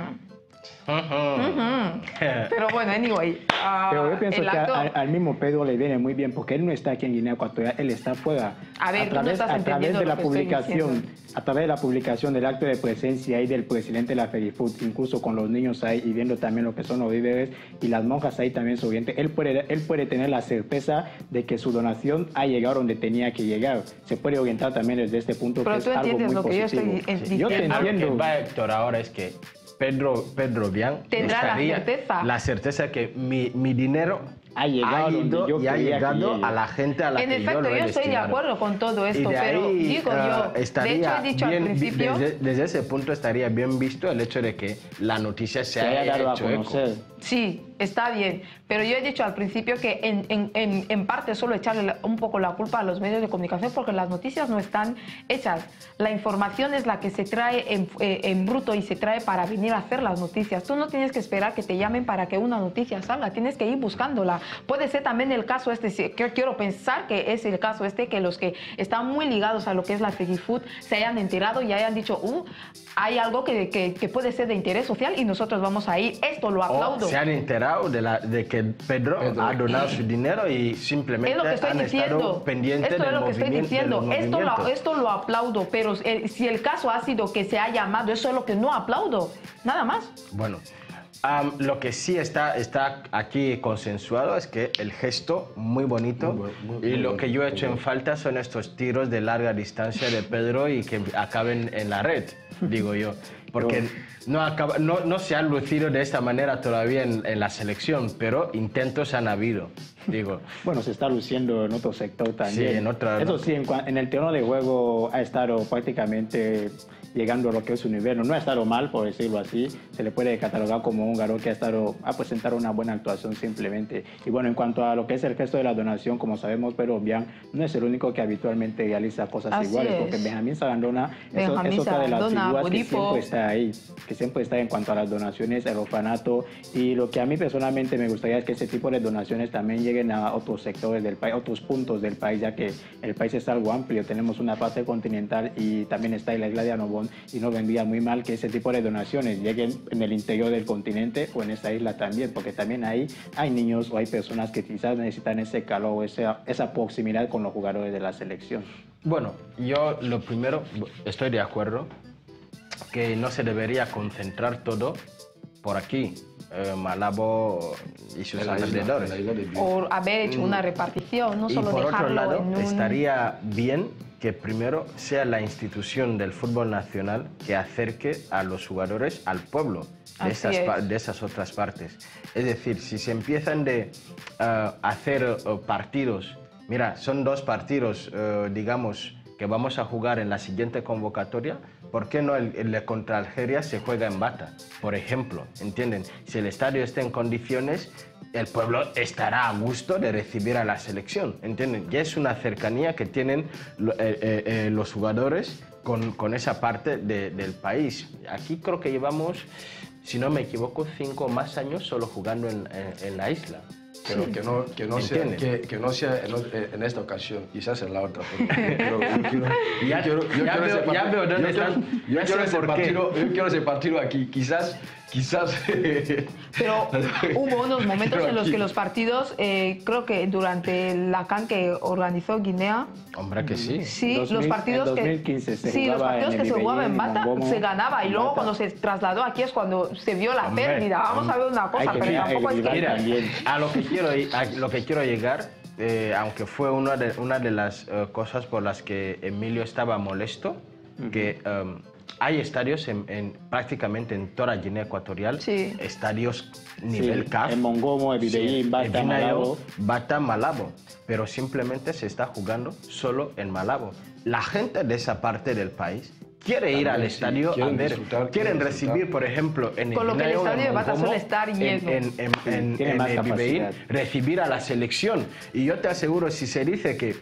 Pero bueno, anyway. Pero yo pienso que al mismo Pedro le viene muy bien porque él no está aquí en Guinea Ecuatorial, él está fuera. A ver, tú no estás entendiendo lo que estoy diciendo. A través de la publicación del acto de presencia ahí del presidente de la FEDIFUT, incluso con los niños ahí y viendo también lo que son los víveres y las monjas ahí también su oyente, él puede tener la certeza de que su donación ha llegado donde tenía que llegar. Se puede orientar también desde este punto. Pero que tú es algo muy lo que positivo. yo estoy diciendo. Yo te entiendo. Lo que va, Héctor, ahora es que Pedro Bian tendrá la certeza que mi dinero ha llegado y ha llegado a la gente a la que yo lo he destinado. En efecto, yo estoy de acuerdo con todo esto, pero digo yo, de hecho he dicho al principio... Desde ese punto estaría bien visto el hecho de que la noticia se haya dado hecho a conocer. Eco. Sí, está bien, pero yo he dicho al principio que en parte solo echarle un poco la culpa a los medios de comunicación porque las noticias no están hechas. La información es la que se trae en bruto y se trae para venir a hacer las noticias. Tú no tienes que esperar que te llamen para que una noticia salga, tienes que ir buscándola. Puede ser también el caso que quiero pensar que es el caso que los que están muy ligados a lo que es la FEDIFUT se hayan enterado y hayan dicho, hay algo que puede ser de interés social y nosotros vamos a ir. Esto lo aplaudo. Se han enterado de que Pedro ha donado su dinero y simplemente han estado pendientes del movimiento. Esto es lo que estoy diciendo. Esto lo aplaudo, pero si el caso ha sido que se ha llamado, eso es lo que no aplaudo. Nada más. Bueno. Lo que sí está aquí consensuado es que el gesto muy bonito y lo que yo he hecho en falta son estos tiros de larga distancia de Pedro y que acaben en la red, digo yo, porque no se han lucido de esta manera todavía en la selección, pero intentos han habido, digo. Bueno, se está luciendo en otro sector también. Sí, en otra. Eso sí, en el terreno de juego ha estado prácticamente llegando a lo que es su nivel. No ha estado mal, por decirlo así. Se le puede catalogar como un jugador que ha presentado una buena actuación simplemente. Y bueno, en cuanto a lo que es el gesto de la donación, como sabemos, Pedro Bian no es el único que habitualmente realiza cosas así iguales, es. porque Benjamín Sarandona es otra de las figuras que siempre está ahí, que siempre está en cuanto a las donaciones, el orfanato. Y lo que a mí personalmente me gustaría es que ese tipo de donaciones también lleguen a otros sectores del país, otros puntos del país, ya que el país es algo amplio. Tenemos una parte continental y también está en la isla de Anobón, y no vendría muy mal que ese tipo de donaciones lleguen en el interior del continente o en esa isla también, porque también ahí hay niños o hay personas que quizás necesitan ese calor o esa proximidad con los jugadores de la selección. Bueno, yo lo primero estoy de acuerdo que no se debería concentrar todo por aquí, Malabo y sus alrededores. O haber hecho una repartición, no solo y por dejarlo otro lado, en un... estaría bien que primero sea la institución del fútbol nacional que acerque a los jugadores al pueblo de esas otras partes. Es decir, si se empiezan de hacer partidos, mira, son 2 partidos, digamos, que vamos a jugar en la siguiente convocatoria, ¿por qué no el contra Algeria se juega en Bata? Por ejemplo, ¿entienden? Si el estadio está en condiciones, el pueblo estará a gusto de recibir a la selección, ¿entienden? Ya es una cercanía que tienen los jugadores con esa parte del país. Aquí creo que llevamos, si no me equivoco, 5 o más años solo jugando en la isla. Pero que no sea en esta ocasión, quizás en la otra. Ya veo dónde están. Yo quiero ese partido aquí. Quizás quizás... Pero hubo unos momentos en los que los partidos, creo que durante la CAN que organizó Guinea... Hombre, que sí. Sí, 2000, los partidos en 2015 que... Sí, los partidos que se jugaban en Bata se ganaba. Y luego Bata. cuando se trasladó aquí es cuando se vio la Hombre, pérdida. Vamos a ver una cosa, pero tampoco es que... Mira, a lo que quiero llegar, aunque fue una de las cosas por las que Emilio estaba molesto, que hay estadios prácticamente en toda Guinea Ecuatorial, estadios nivel CAF. En Mongomo, Ebibeín, Bata, Malabo. Bata, Malabo, pero simplemente se está jugando solo en Malabo. La gente de esa parte del país quiere ir al estadio a ver, quieren recibir, por ejemplo, en con lo que el estadio de Bata suele estar lleno. En Ebibeín, recibir a la selección. Y yo te aseguro, si se dice que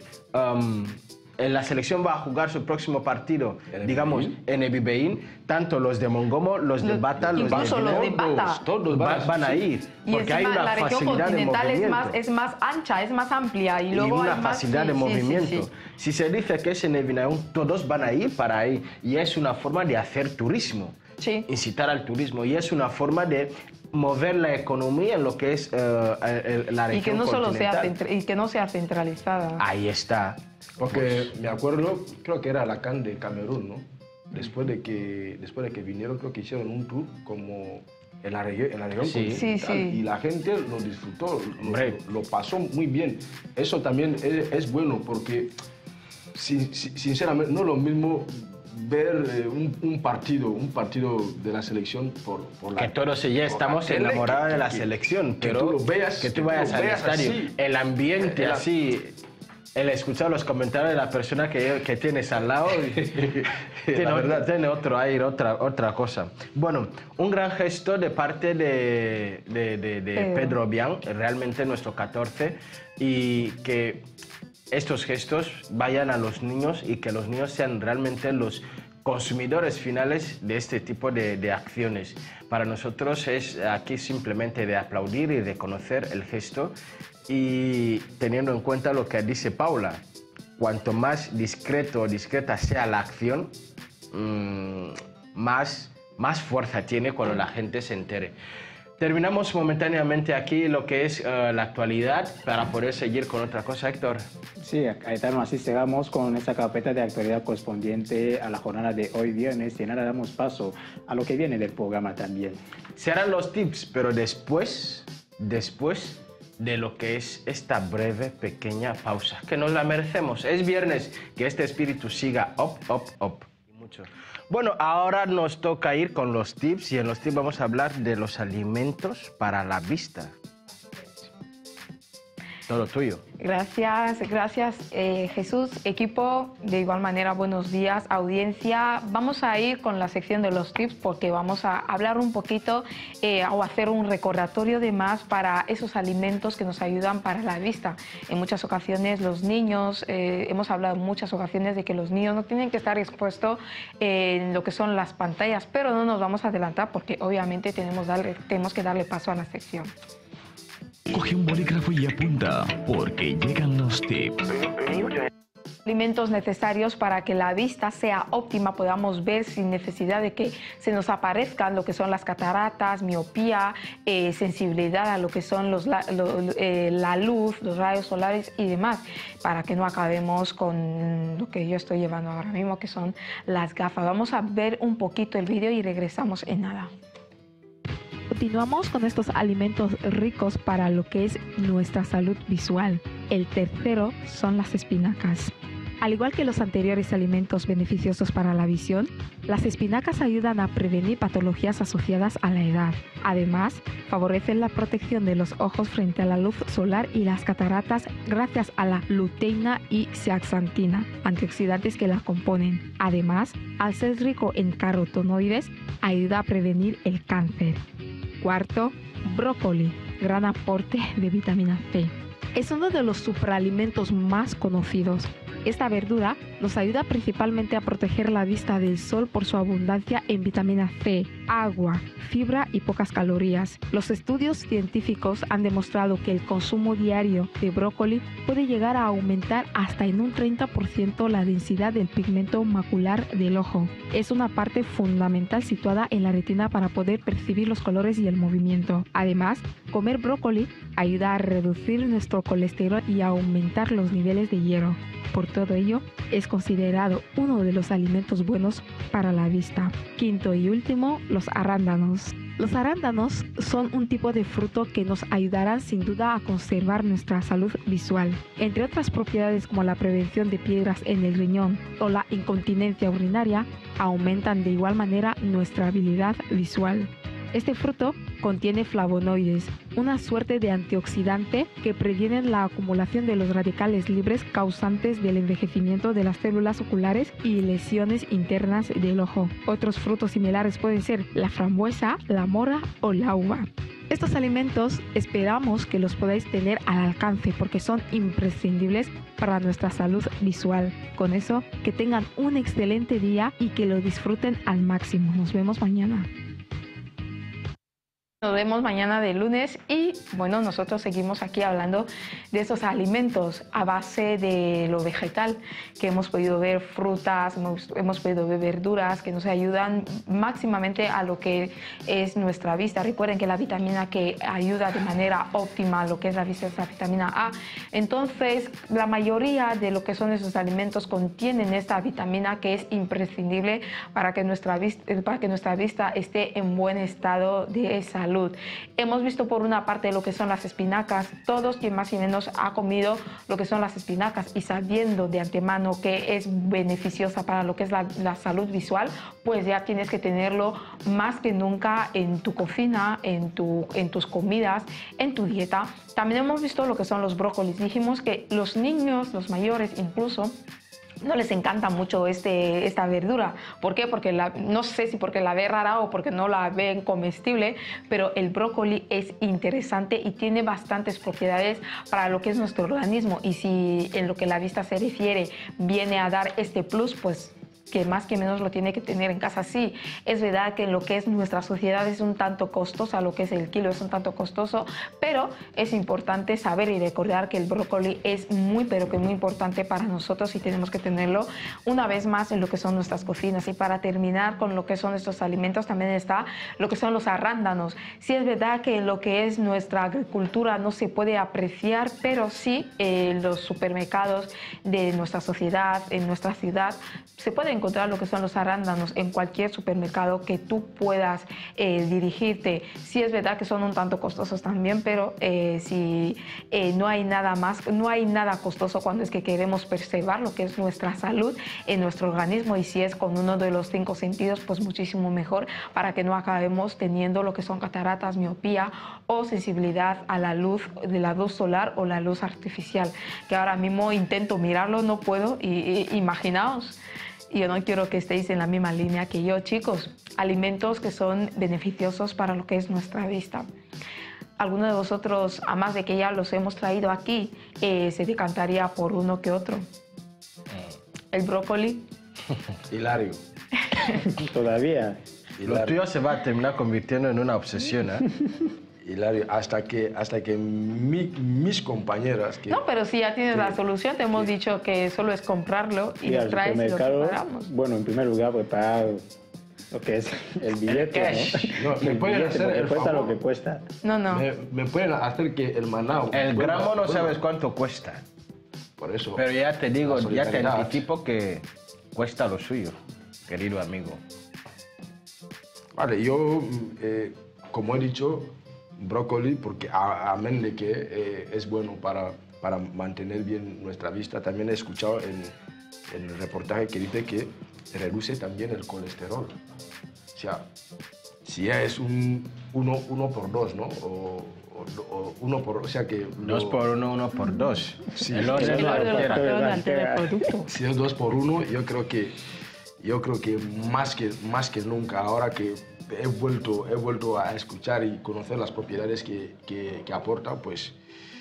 la selección va a jugar su próximo partido, digamos, en Ebibeín, tanto los de Mongomo, los de Bata, los de Bata todos van a ir. Y porque hay una la región continental es más ancha, es más amplia. Y luego una hay facilidad de movimiento. Si se dice que es en Ebibeín, todos van a ir para ahí. Y es una forma de hacer turismo, incitar al turismo. Y es una forma de mover la economía en lo que es la región y que no solo continental. sea centralizada. Ahí está. Porque me acuerdo, creo que era la CAN de Camerún, ¿no? Después de que vinieron, creo que hicieron un tour como en la región continental. Y la gente lo disfrutó, lo pasó muy bien. Eso también es bueno porque, sinceramente, no es lo mismo ver un partido de la selección por la... Que todos ya estamos enamorados de la selección, pero que tú vayas al estadio, el ambiente así... El escuchar los comentarios de la persona que tienes al lado tiene otro aire, otra cosa. Bueno, un gran gesto de parte de Pedro Obiang, realmente nuestro 14, y que estos gestos vayan a los niños y que los niños sean realmente los consumidores finales de este tipo de acciones. Para nosotros es aquí simplemente de aplaudir y reconocer el gesto. Y teniendo en cuenta lo que dice Paula, cuanto más discreto o discreta sea la acción, más fuerza tiene cuando la gente se entere. Terminamos momentáneamente aquí lo que es la actualidad para poder seguir con otra cosa, Héctor. Sí, Caetano, así llegamos con esta carpeta de actualidad correspondiente a la jornada de hoy viernes y ahora damos paso a lo que viene del programa también. Serán los tips, pero después de lo que es esta breve, pequeña pausa, que nos la merecemos. Es viernes, que este espíritu siga up. Y mucho. Bueno, ahora nos toca ir con los tips y en los tips vamos a hablar de los alimentos para la vista. Todo tuyo. Gracias, Jesús. Equipo, de igual manera, buenos días, audiencia. Vamos a ir con la sección de los tips porque vamos a hablar un poquito o hacer un recordatorio de más para esos alimentos que nos ayudan para la vista. En muchas ocasiones los niños, hemos hablado en muchas ocasiones de que los niños no tienen que estar expuestos en lo que son las pantallas, pero no nos vamos a adelantar porque obviamente tenemos que darle paso a la sección. Coge un bolígrafo y apunta, porque llegan los tips. Alimentos necesarios para que la vista sea óptima, podamos ver sin necesidad de que se nos aparezcan lo que son las cataratas, miopía, sensibilidad a lo que son la luz, los rayos solares y demás, para que no acabemos con lo que yo estoy llevando ahora mismo, que son las gafas. Vamos a ver un poquito el vídeo y regresamos en nada. Continuamos con estos alimentos ricos para lo que es nuestra salud visual. El tercero son las espinacas. Al igual que los anteriores alimentos beneficiosos para la visión, las espinacas ayudan a prevenir patologías asociadas a la edad. Además, favorecen la protección de los ojos frente a la luz solar y las cataratas gracias a la luteína y zeaxantina, antioxidantes que la componen. Además, al ser rico en carotenoides, ayuda a prevenir el cáncer. Cuarto, brócoli, gran aporte de vitamina C. Es uno de los superalimentos más conocidos. Esta verdura Nos ayuda principalmente a proteger la vista del sol por su abundancia en vitamina C, agua, fibra y pocas calorías. Los estudios científicos han demostrado que el consumo diario de brócoli puede llegar a aumentar hasta en un 30% la densidad del pigmento macular del ojo. Es una parte fundamental situada en la retina para poder percibir los colores y el movimiento. Además, comer brócoli ayuda a reducir nuestro colesterol y a aumentar los niveles de hierro. Por todo ello, es considerado uno de los alimentos buenos para la vista. Quinto y último, los arándanos. Los arándanos son un tipo de fruto que nos ayudarán sin duda a conservar nuestra salud visual. Entre otras propiedades como la prevención de piedras en el riñón o la incontinencia urinaria, aumentan de igual manera nuestra habilidad visual. Este fruto contiene flavonoides, una suerte de antioxidante que previenen la acumulación de los radicales libres causantes del envejecimiento de las células oculares y lesiones internas del ojo. Otros frutos similares pueden ser la frambuesa, la mora o la uva. Estos alimentos esperamos que los podáis tener al alcance porque son imprescindibles para nuestra salud visual. Con eso, que tengan un excelente día y que lo disfruten al máximo. Nos vemos mañana. Nos vemos mañana de lunes y bueno, nosotros seguimos aquí hablando de esos alimentos a base de lo vegetal, que hemos podido ver frutas, hemos podido ver verduras que nos ayudan máximamente a lo que es nuestra vista. Recuerden que la vitamina que ayuda de manera óptima a lo que es la vista es la vitamina A. Entonces, la mayoría de lo que son esos alimentos contienen esta vitamina que es imprescindible para que nuestra vista esté en buen estado de salud. Hemos visto por una parte lo que son las espinacas. Todos quien más y menos ha comido lo que son las espinacas y sabiendo de antemano que es beneficiosa para lo que es la salud visual, pues ya tienes que tenerlo más que nunca en tu cocina, en tus comidas, en tu dieta. También hemos visto lo que son los brócolis. Dijimos que los niños, los mayores incluso, no les encanta mucho esta verdura. ¿Por qué? Porque no sé si porque la ve rara o porque no la ven comestible, pero el brócoli es interesante y tiene bastantes propiedades para lo que es nuestro organismo. Y si en lo que la vista se refiere viene a dar este plus, pues que más que menos lo tiene que tener en casa. Sí, es verdad que lo que es nuestra sociedad es un tanto costosa, lo que es el kilo es un tanto costoso, pero es importante saber y recordar que el brócoli es muy, pero que muy importante para nosotros y tenemos que tenerlo una vez más en lo que son nuestras cocinas. Y para terminar con lo que son estos alimentos también está lo que son los arándanos. Sí es verdad que lo que es nuestra agricultura no se puede apreciar, pero sí en los supermercados de nuestra sociedad, en nuestra ciudad, se pueden encontrar lo que son los arándanos en cualquier supermercado que tú puedas dirigirte. Sí es verdad que son un tanto costosos también, pero si no hay nada más, no hay nada costoso cuando es que queremos preservar lo que es nuestra salud en nuestro organismo, y si es con uno de los 5 sentidos, pues muchísimo mejor para que no acabemos teniendo lo que son cataratas, miopía o sensibilidad a la luz de la luz solar o la luz artificial, que ahora mismo intento mirarlo, no puedo, y imaginaos. Y yo no quiero que estéis en la misma línea que yo, chicos. Alimentos que son beneficiosos para lo que es nuestra vista. ¿Alguno de vosotros, a más de que ya los hemos traído aquí, se decantaría por uno que otro? ¿El brócoli? Hilario. Todavía. Lo tuyo se va a terminar convirtiendo en una obsesión, ¿eh? Hilario, hasta que mis compañeras... Que, no, pero si ya tienes la solución, te hemos dicho que solo es comprarlo y lo traes y lo preparamos. Bueno, en primer lugar, pues pagar lo que es el billete, ¿no? Me pueden hacer el cuesta favor. lo que cuesta. No. Me pueden hacer que el manao... El gramo no sabes cuánto cuesta. Por eso... Pero ya te digo, ya te anticipo que cuesta lo suyo, querido amigo. Vale, yo, como he dicho, brócoli, porque amén de que es bueno para mantener bien nuestra vista. También he escuchado en el reportaje que dice que reduce también el colesterol. O sea, si ya es un 1 por 2, ¿no? O 1 por... O sea que... 2 por 1, 1 por 2. Sí. El orden no altera. Si es 2 por 1, yo creo que más que nunca, ahora que he vuelto a escuchar y conocer las propiedades que aporta, pues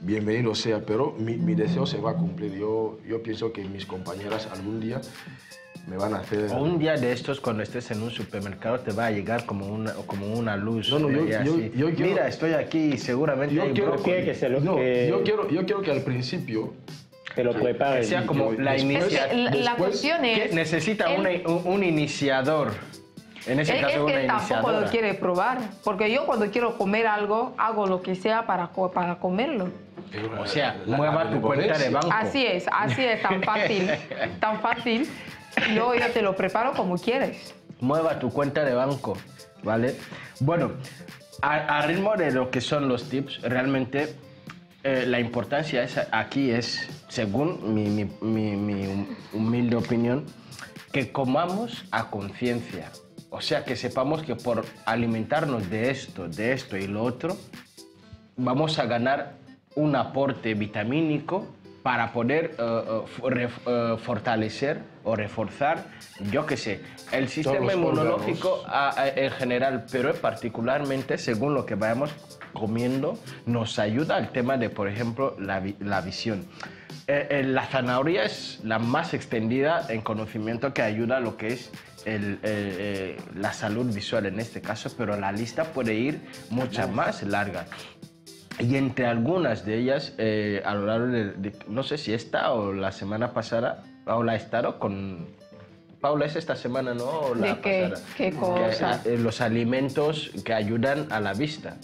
bienvenido sea, pero mi deseo se va a cumplir. Yo pienso que mis compañeras algún día me van a hacer... O un día de estos, cuando estés en un supermercado, te va a llegar como una luz. No, yo quiero... Mira, estoy aquí y seguramente hay brócoli. Yo quiero que al principio... Que lo prepare. Que sea como la iniciación. La cuestión es... Que necesita un iniciador. En ese caso, una él tampoco iniciadora. lo quiere probar, porque yo cuando quiero comer algo, hago lo que sea para comerlo. O sea, mueva tu cuenta de banco. Así es, tan fácil. Yo te lo preparo como quieres. Mueva tu cuenta de banco, ¿vale? Bueno, a ritmo de lo que son los tips, realmente la importancia aquí es, según mi humilde opinión, que comamos a conciencia. O sea, que sepamos que por alimentarnos de esto y lo otro, vamos a ganar un aporte vitamínico para poder fortalecer o reforzar, yo qué sé, el sistema inmunológico en general, pero particularmente según lo que vayamos comiendo, nos ayuda al tema de, por ejemplo, la visión. La zanahoria es la más extendida en conocimiento que ayuda a lo que es la salud visual en este caso, pero la lista puede ir mucha más larga. Y entre algunas de ellas, a lo largo no sé si esta o la semana pasada, Paula ha estado con... Paula, es esta semana, ¿no? O la pasada. ¿Qué cosa? Los alimentos que ayudan a la vista.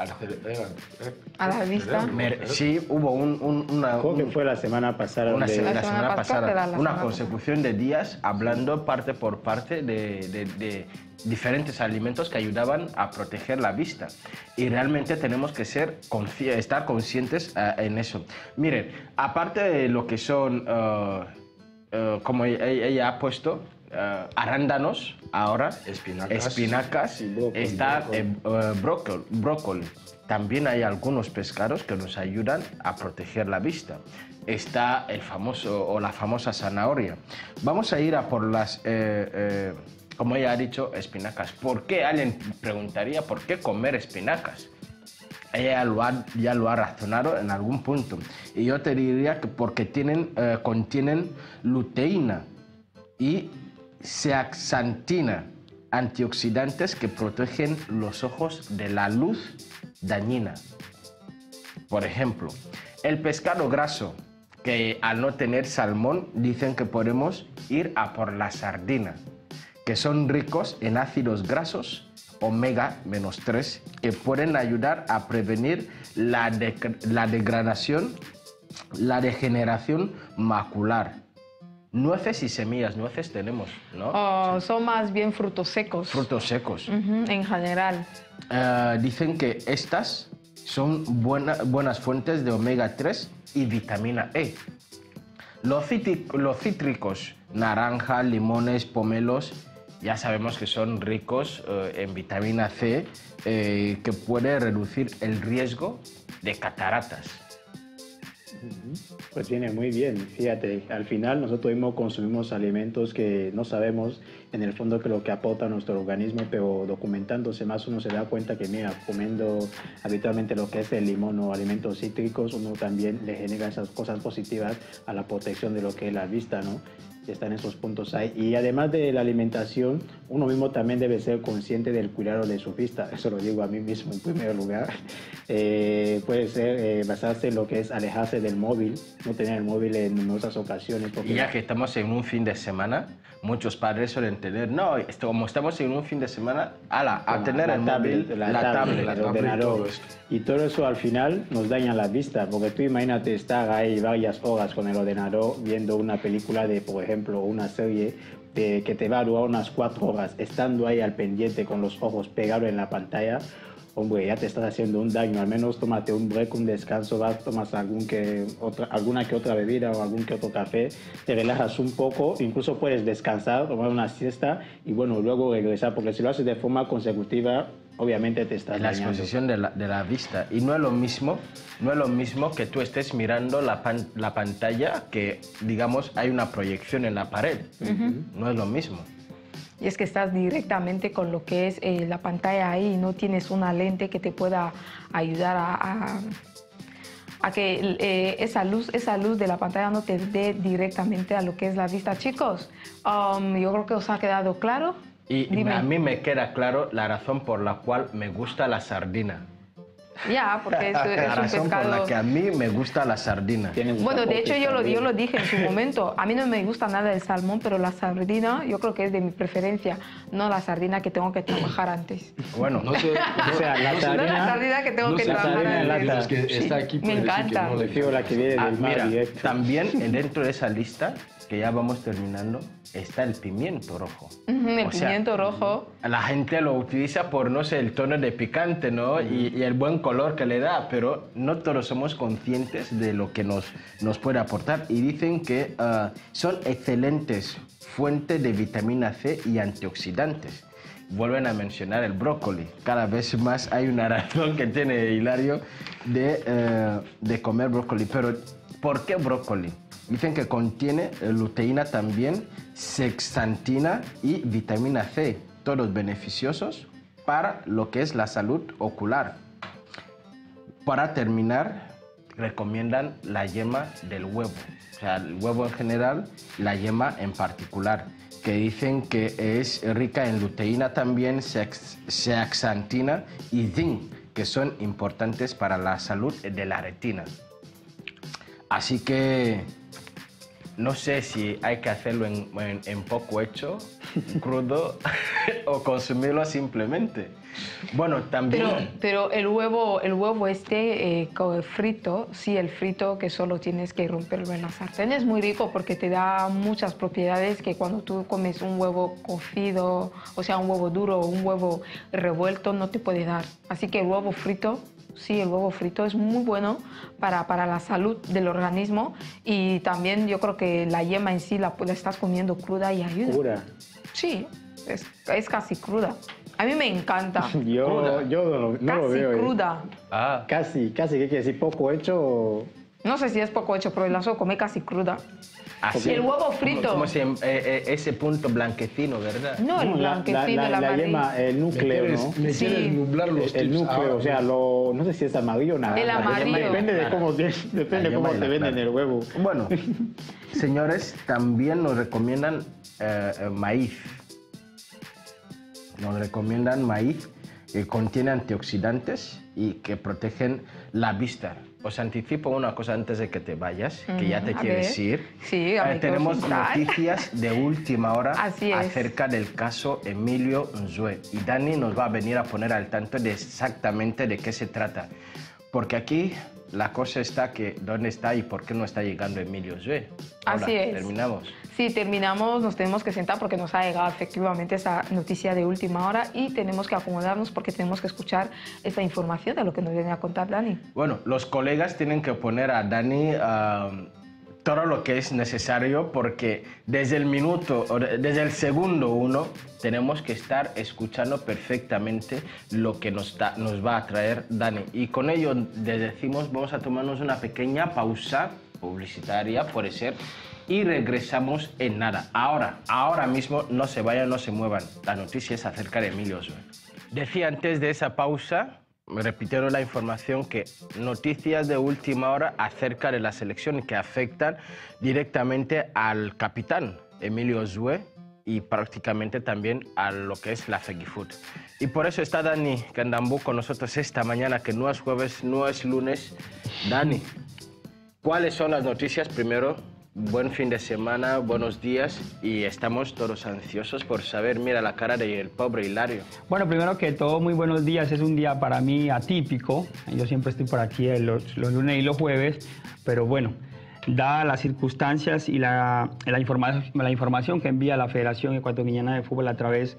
¿A la vista? Sí, hubo una... ¿Cómo que fue la semana pasada? La semana pasada. Una consecución de días hablando parte por parte de diferentes alimentos que ayudaban a proteger la vista. Y realmente tenemos que estar conscientes en eso. Miren, aparte de lo que son, como ella ha puesto, arándanos, ahora, espinacas, está brócoli. También hay algunos pescados que nos ayudan a proteger la vista. Está el famoso o la famosa zanahoria. Vamos a ir a por las... como ella ha dicho, espinacas. ¿Por qué? Alguien preguntaría, ¿por qué comer espinacas? Ella ya lo ha razonado en algún punto. Y yo te diría que porque contienen luteína y zeaxantina, antioxidantes que protegen los ojos de la luz dañina. Por ejemplo, el pescado graso, que al no tener salmón, dicen que podemos ir a por la sardina, que son ricos en ácidos grasos omega-3 que pueden ayudar a prevenir la degradación, la degeneración macular. Nueces y semillas, nueces tenemos, ¿no? Son más bien frutos secos. Frutos secos. En general. Dicen que estas son buenas fuentes de omega-3 y vitamina E. Los cítricos, naranja, limones, pomelos, ya sabemos que son ricos en vitamina C, que puede reducir el riesgo de cataratas. Pues viene muy bien, fíjate, al final nosotros mismos consumimos alimentos que no sabemos en el fondo que lo que aporta a nuestro organismo, pero documentándose más uno se da cuenta que mira, comiendo habitualmente lo que es el limón o alimentos cítricos, uno también le genera esas cosas positivas a la protección de lo que es la vista, ¿no? Están esos puntos ahí. Y además de la alimentación, uno mismo también debe ser consciente del cuidado de su vista. Eso lo digo a mí mismo en primer lugar. Puede ser basarse en lo que es alejarse del móvil, no tener el móvil en numerosas ocasiones. Y ya que estamos en un fin de semana, muchos padres suelen tener, no, como estamos en un fin de semana, a tener el móvil, la tablet, el ordenador. Y todo eso al final nos daña la vista, porque tú imagínate estar ahí varias horas con el ordenador viendo una película de, por ejemplo, una serie que te va a durar unas 4 horas, estando ahí al pendiente con los ojos pegados en la pantalla. Hombre, ya te estás haciendo un daño. Al menos tómate un break, un descanso, tomas alguna que otra bebida o algún que otro café, te relajas un poco, incluso puedes descansar, tomar una siesta y bueno, luego regresar, porque si lo haces de forma consecutiva, obviamente te estás dañando. La exposición de la vista. Y no es lo mismo que tú estés mirando la pantalla, que digamos hay una proyección en la pared. No es lo mismo. Y es que estás directamente con lo que es la pantalla ahí y no tienes una lente que te pueda ayudar a que esa luz de la pantalla no te dé directamente a lo que es la vista. Chicos, yo creo que os ha quedado claro. Y a mí me queda claro la razón por la cual me gusta la sardina. Ya, porque es un pescado... La razón por la que a mí me gusta la sardina. Bueno, de hecho yo lo dije en su momento. A mí no me gusta nada el salmón, pero la sardina yo creo que es de mi preferencia. No la sardina que tengo que trabajar antes. Bueno, no sé, o sea, la sardina, no la sardina que tengo que trabajar antes. Que está aquí me encanta. Prefiero la que viene del mar directo. También dentro de esa lista, que ya vamos terminando, está el pimiento rojo. El pimiento rojo. La gente lo utiliza por, no sé, el tono de picante, ¿no? Y el buen color que le da, pero no todos somos conscientes de lo que nos puede aportar. Y dicen que son excelentes fuentes de vitamina C y antioxidantes. Vuelven a mencionar el brócoli. Cada vez más hay una razón que tiene Hilario de comer brócoli. Pero, ¿por qué brócoli? Dicen que contiene luteína también, zeaxantina y vitamina C, todos beneficiosos para lo que es la salud ocular. Para terminar, recomiendan la yema del huevo, o sea, el huevo en general, la yema en particular, que dicen que es rica en luteína también, zeaxantina y zinc, que son importantes para la salud de la retina. Así que no sé si hay que hacerlo en poco hecho, crudo, o consumirlo simplemente. Bueno, también... Pero el huevo frito, sí, el frito que solo tienes que romperlo en la sartén es muy rico porque te da muchas propiedades que cuando tú comes un huevo cocido, o sea, un huevo duro o un huevo revuelto, no te puede dar. Así que el huevo frito... Sí, el huevo frito es muy bueno para la salud del organismo y también yo creo que la yema en sí la estás comiendo cruda y ayuda. ¿Cruda? Sí, es casi cruda. A mí me encanta. Yo no lo veo. Cruda. Casi, ¿qué quiere decir? ¿Poco hecho? No sé si es poco hecho, pero la suelo comer casi cruda. Así, el huevo frito. Como si ese punto blanquecino, ¿verdad? No, el blanquecino, el amarillo. La yema, el núcleo, ¿no? Me quieres nublar los el tips. núcleo, o sea, no sé si es amarillo o naranja. El amarillo. Depende de cómo te venden el huevo. Bueno, señores, también nos recomiendan maíz. Nos recomiendan maíz que contiene antioxidantes y que protegen la vista. Os anticipo una cosa antes de que te vayas, que ya te quieres ir. Sí, tenemos noticias de última hora acerca del caso Emilio Nzue. Y Dani nos va a venir a poner al tanto de exactamente de qué se trata. Porque aquí la cosa está que dónde está y por qué no está llegando Emilio Nzue. Así es. Terminamos. Sí, terminamos, nos tenemos que sentar porque nos ha llegado efectivamente esa noticia de última hora y tenemos que acomodarnos porque tenemos que escuchar esta información de lo que nos viene a contar Dani. Bueno, los colegas tienen que poner a Dani todo lo que es necesario porque desde el segundo 1 tenemos que estar escuchando perfectamente lo que nos va a traer Dani. Y con ello les decimos, vamos a tomarnos una pequeña pausa publicitaria, puede ser, y regresamos en nada. Ahora mismo, no se vayan, no se muevan. La noticia es acerca de Emilio Nzue. Decía antes de esa pausa, me repitieron la información que noticias de última hora acerca de la selección que afectan directamente al capitán Emilio Nzue y prácticamente también a lo que es la FEGIFOOT. Y por eso está Dani Candambú con nosotros esta mañana, que no es jueves, no es lunes. Dani, ¿cuáles son las noticias primero? Buen fin de semana, buenos días y estamos todos ansiosos por saber, mira la cara del pobre Hilario. Bueno, primero que todo, muy buenos días, es un día para mí atípico, yo siempre estoy por aquí los lunes y los jueves, pero bueno, dadas las circunstancias y la información que envía la Federación Ecuatoriana de Fútbol a través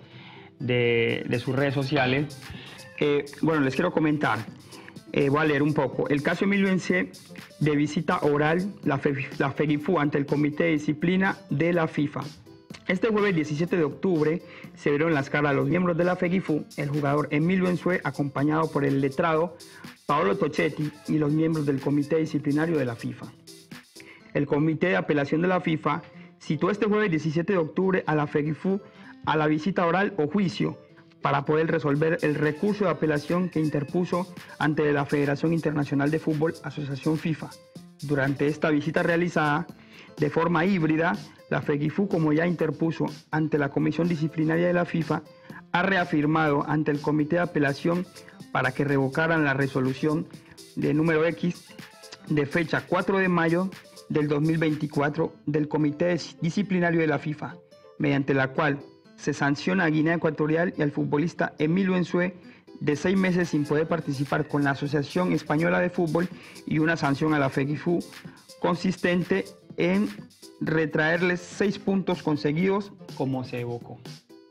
de sus redes sociales, bueno, les quiero comentar. Voy a leer un poco. El caso Emilio Nzue de visita oral, la FEGIFOOT ante el Comité de Disciplina de la FIFA. Este jueves 17 de octubre se vieron las caras a los miembros de la FEGIFOOT, el jugador Emilio Nzue, acompañado por el letrado Paolo Tochetti y los miembros del Comité Disciplinario de la FIFA. El Comité de Apelación de la FIFA citó este jueves 17 de octubre a la FEGIFOOT a la visita oral o juicio para poder resolver el recurso de apelación que interpuso ante la Federación Internacional de Fútbol, Asociación FIFA. Durante esta visita realizada de forma híbrida, la FEGIFU, como ya interpuso ante la Comisión Disciplinaria de la FIFA, ha reafirmado ante el Comité de Apelación para que revocaran la resolución de número X de fecha 4 de mayo del 2024 del Comité Disciplinario de la FIFA, mediante la cual se sanciona a Guinea Ecuatorial y al futbolista Emilio Enzue de 6 meses sin poder participar con la Asociación Española de Fútbol y una sanción a la FEGIFU consistente en retraerles 6 puntos conseguidos como se evocó.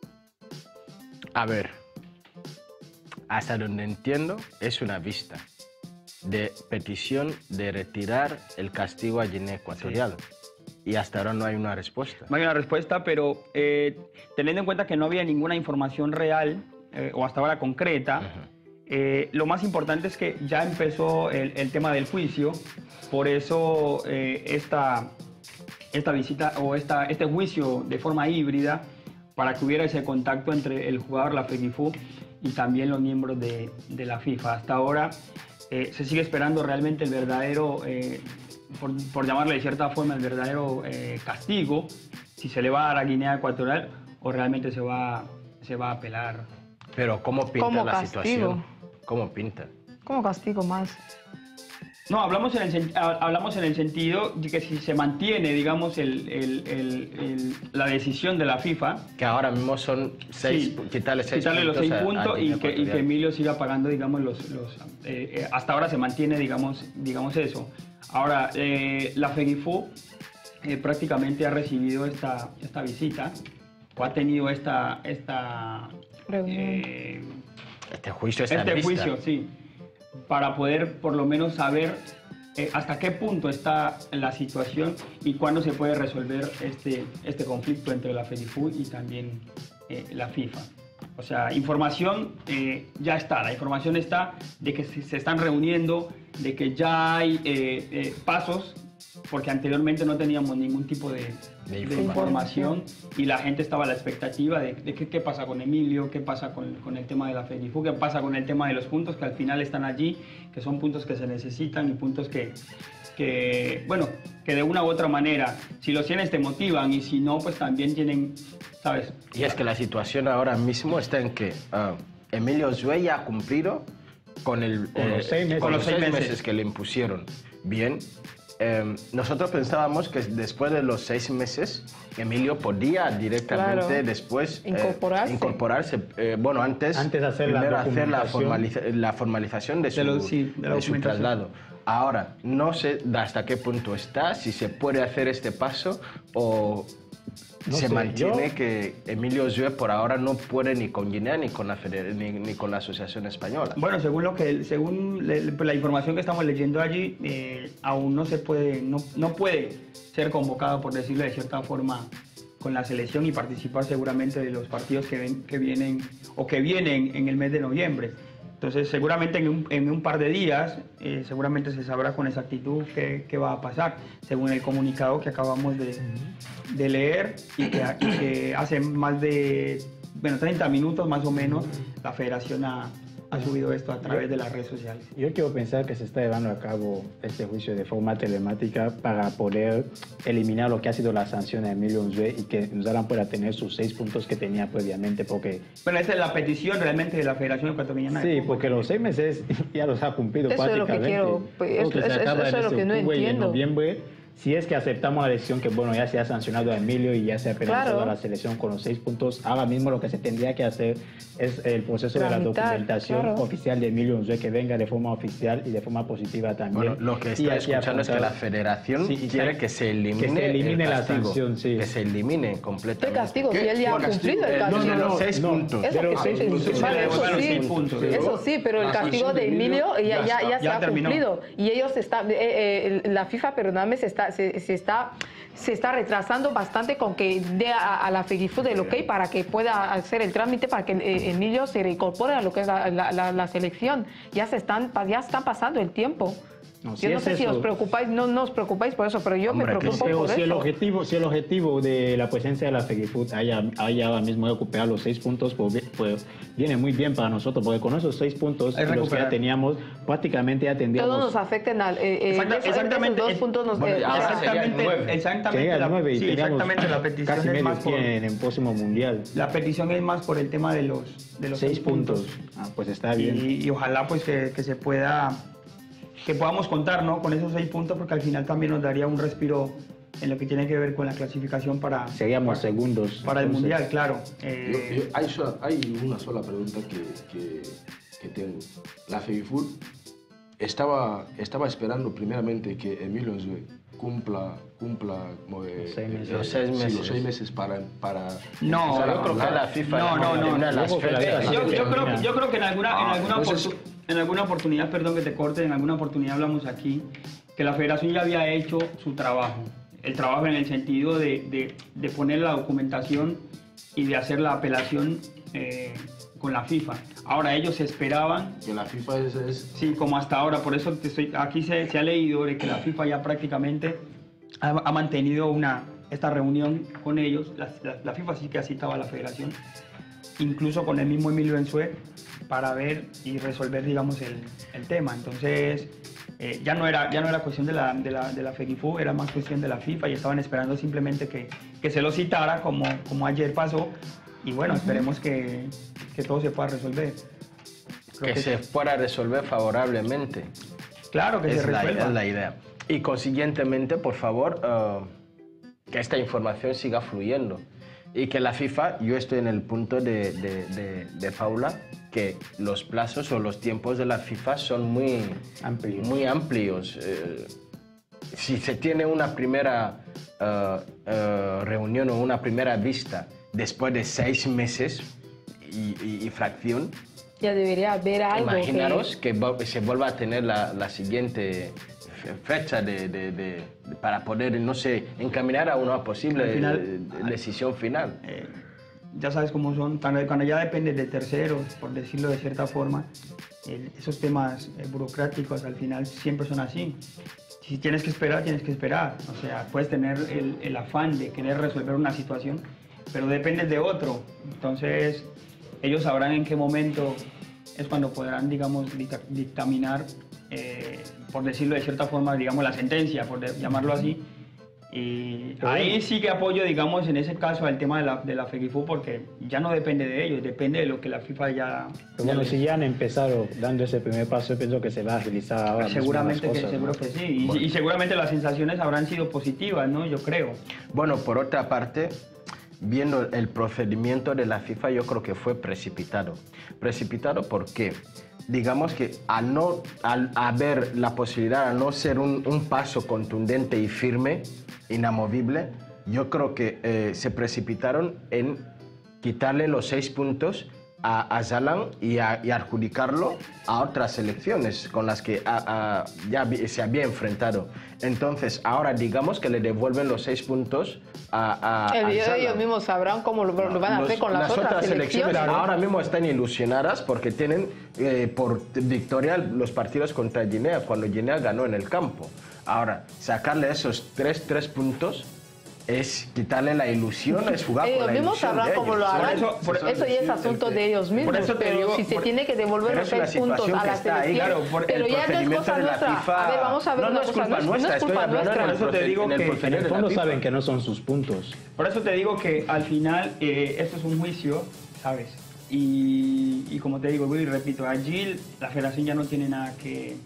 A ver, hasta donde entiendo es una vista de petición de retirar el castigo a Guinea Ecuatorial. Y hasta ahora no hay una respuesta. No hay una respuesta, pero teniendo en cuenta que no había ninguna información real o hasta ahora concreta, lo más importante es que ya empezó el tema del juicio. Por eso esta visita o este juicio de forma híbrida, para que hubiera ese contacto entre el jugador, la FEGIFU y también los miembros de la FIFA. Hasta ahora se sigue esperando realmente el verdadero, por llamarle de cierta forma, el verdadero castigo, si se le va a dar a Guinea Ecuatorial o realmente se va a apelar. Pero ¿cómo pinta la castigo? situación? ¿Cómo pinta? ¿Cómo castigo más? No, hablamos en el sentido de que si se mantiene, digamos, la decisión de la FIFA... Que ahora mismo son 6, sí, quitarle los 6 puntos y que Emilio siga pagando, digamos, hasta ahora se mantiene, digamos eso. Ahora, la FEGIFU prácticamente ha recibido esta visita, o ha tenido esta juicio, sí, para poder por lo menos saber hasta qué punto está la situación y cuándo se puede resolver este conflicto entre la FEGIFU y también la FIFA. O sea, información ya está, la información está de que se están reuniendo, de que ya hay pasos, porque anteriormente no teníamos ningún tipo de información y la gente estaba a la expectativa de qué pasa con Emilio, qué pasa con el tema de la FEGIFU, qué pasa con el tema de los puntos que al final están allí, que son puntos que se necesitan y puntos que de una u otra manera, si los tienes te motivan y si no, pues también tienen, ¿sabes? Y es que la situación ahora mismo está en que Emilio Enzue ya ha cumplido con los 6 meses que le impusieron. Bien. Nosotros pensábamos que después de los 6 meses Emilio podía directamente después incorporarse. Antes de hacer la formalización de su traslado. Ahora, no sé hasta qué punto está, si se puede hacer este paso o se mantiene que Emilio Enzue por ahora no puede ni con Guinea ni con la Asociación Española. Bueno, según la información que estamos leyendo allí, aún no puede ser convocado, por decirlo de cierta forma, con la selección y participar seguramente de los partidos que vienen en el mes de noviembre. Entonces, seguramente en un par de días, seguramente se sabrá con exactitud qué va a pasar, según el comunicado que acabamos de leer y que hace más de 30 minutos más o menos la Federación ha subido esto a través de las redes sociales. Yo quiero pensar que se está llevando a cabo este juicio de forma telemática para poder eliminar lo que ha sido la sanción a Emilio Enzue y que Nzalan pueda tener sus 6 puntos que tenía previamente, porque... Bueno, esa es la petición realmente de la Federación Ecuatoriana. Sí, porque los 6 meses ya los ha cumplido prácticamente. Eso es lo que no entiendo. En noviembre, si es que aceptamos la decisión que, ya se ha sancionado a Emilio y ya se ha penalizado a la selección con los 6 puntos, ahora mismo lo que se tendría que hacer es el proceso de la documentación oficial de Emilio Enzue, que venga de forma oficial y de forma positiva también. Bueno, lo que estoy escuchando es que la Federación quiere que se elimine la sanción, que se elimine completamente. ¿Qué castigo? Si él ya ha cumplido el castigo. No, 6 puntos. Eso sí, pero el castigo de Emilio ya se ha cumplido. Y ellos la FIFA, perdóname, se está retrasando bastante con que dé a la FEGIFU del ok para que pueda hacer el trámite para que Emilio se reincorpore a lo que es la selección. Ya están pasando el tiempo. No, yo no sé si os preocupáis, no os preocupáis por eso, pero yo me preocupo por eso. Si el objetivo de la presencia de la FEGIFUT haya ahora mismo recuperar los 6 puntos, pues viene muy bien para nosotros, porque con esos 6 puntos los que ya teníamos, prácticamente ya tendríamos... Todos nos afecten al... exactamente. Esos 2 puntos nos... Exactamente, la petición casi es medio más por... en el próximo Mundial. La petición es más por el tema de los 6 puntos. Pues está bien. Y ojalá pues que se pueda... que podamos contar, ¿no?, con esos 6 puntos, porque al final también nos daría un respiro en lo que tiene que ver con la clasificación para... Seríamos segundos. Para el Mundial, claro. Hay una sola pregunta que tengo. La FEGIFUT estaba esperando primeramente que Emilio Nzue cumpla los 6 meses. Los 6 meses para no, yo creo que la FIFA yo creo que en alguna oportunidad, perdón que te corte, en alguna oportunidad hablamos aquí que la federación ya había hecho su trabajo, el trabajo en el sentido de poner la documentación y de hacer la apelación con la FIFA. Ahora ellos esperaban que la FIFA sí, como hasta ahora, por eso aquí se ha leído de que la FIFA ya prácticamente ha mantenido esta reunión con ellos. La FIFA sí que ha citado a la federación, incluso con el mismo Emilio Nzue, para ver y resolver, digamos, el tema. Entonces ya no era cuestión de la FEGIFUT, era más cuestión de la FIFA, y estaban esperando simplemente que se lo citara, como ayer pasó. Y bueno, esperemos que todo se pueda resolver. Que se pueda resolver favorablemente. Claro, que se resuelva. Es la idea. Y consiguientemente, por favor, que esta información siga fluyendo. Y que la FIFA, yo estoy en el punto de Paula, que los plazos o los tiempos de la FIFA son muy amplios. Si se tiene una primera reunión o una primera vista después de 6 meses y fracción, ya debería haber algo. Imaginaros que se vuelva a tener la siguiente fecha para poder, no sé, encaminar a una posible decisión final. Ya sabes cómo son, cuando ya depende de terceros, por decirlo de cierta forma, esos temas burocráticos al final siempre son así. Si tienes que esperar, tienes que esperar. O sea, puedes tener el afán de querer resolver una situación, pero depende de otro. Entonces, ellos sabrán en qué momento es cuando podrán, digamos, dictaminar, por decirlo de cierta forma, digamos, la sentencia, por llamarlo así. Y ahí sí que apoyo, digamos, en ese caso al tema de la FEGIFUT, porque ya no depende de ellos, depende de lo que la FIFA ya... Pero bueno, si ya han empezado dando ese primer paso, pienso que se va a agilizar ahora. Seguramente seguro que sí, bueno. Y seguramente las sensaciones habrán sido positivas, ¿no? Yo creo. Bueno, por otra parte, viendo el procedimiento de la FIFA, yo creo que fue precipitado. Precipitado porque, digamos que al haber la posibilidad, al no ser un paso contundente y firme, inamovible, yo creo que se precipitaron en quitarle los 6 puntos a Zalan y adjudicarlo a otras selecciones con las que ya se había enfrentado. Entonces, ahora digamos que le devuelven los 6 puntos a ellos mismos sabrán cómo lo van a hacer con las otras selecciones. Ahora mismo están ilusionadas porque tienen por victoria los partidos contra Guinea, cuando Guinea ganó en el campo. Ahora, sacarle esos 3 puntos es quitarle la ilusión, es jugar con la ilusión. Ellos mismos sabrán cómo lo harán. Eso ya es asunto de ellos mismos. Pero si se tiene que devolver los 6 puntos a la selección, pero ya no es cosa nuestra. A ver, vamos a ver una cosa. No es culpa nuestra. Por eso te digo que en el fondo saben que no son sus puntos. Por eso te digo que al final esto es un juicio, ¿sabes? Y como te digo, y repito, allí la federación ya no tiene nada que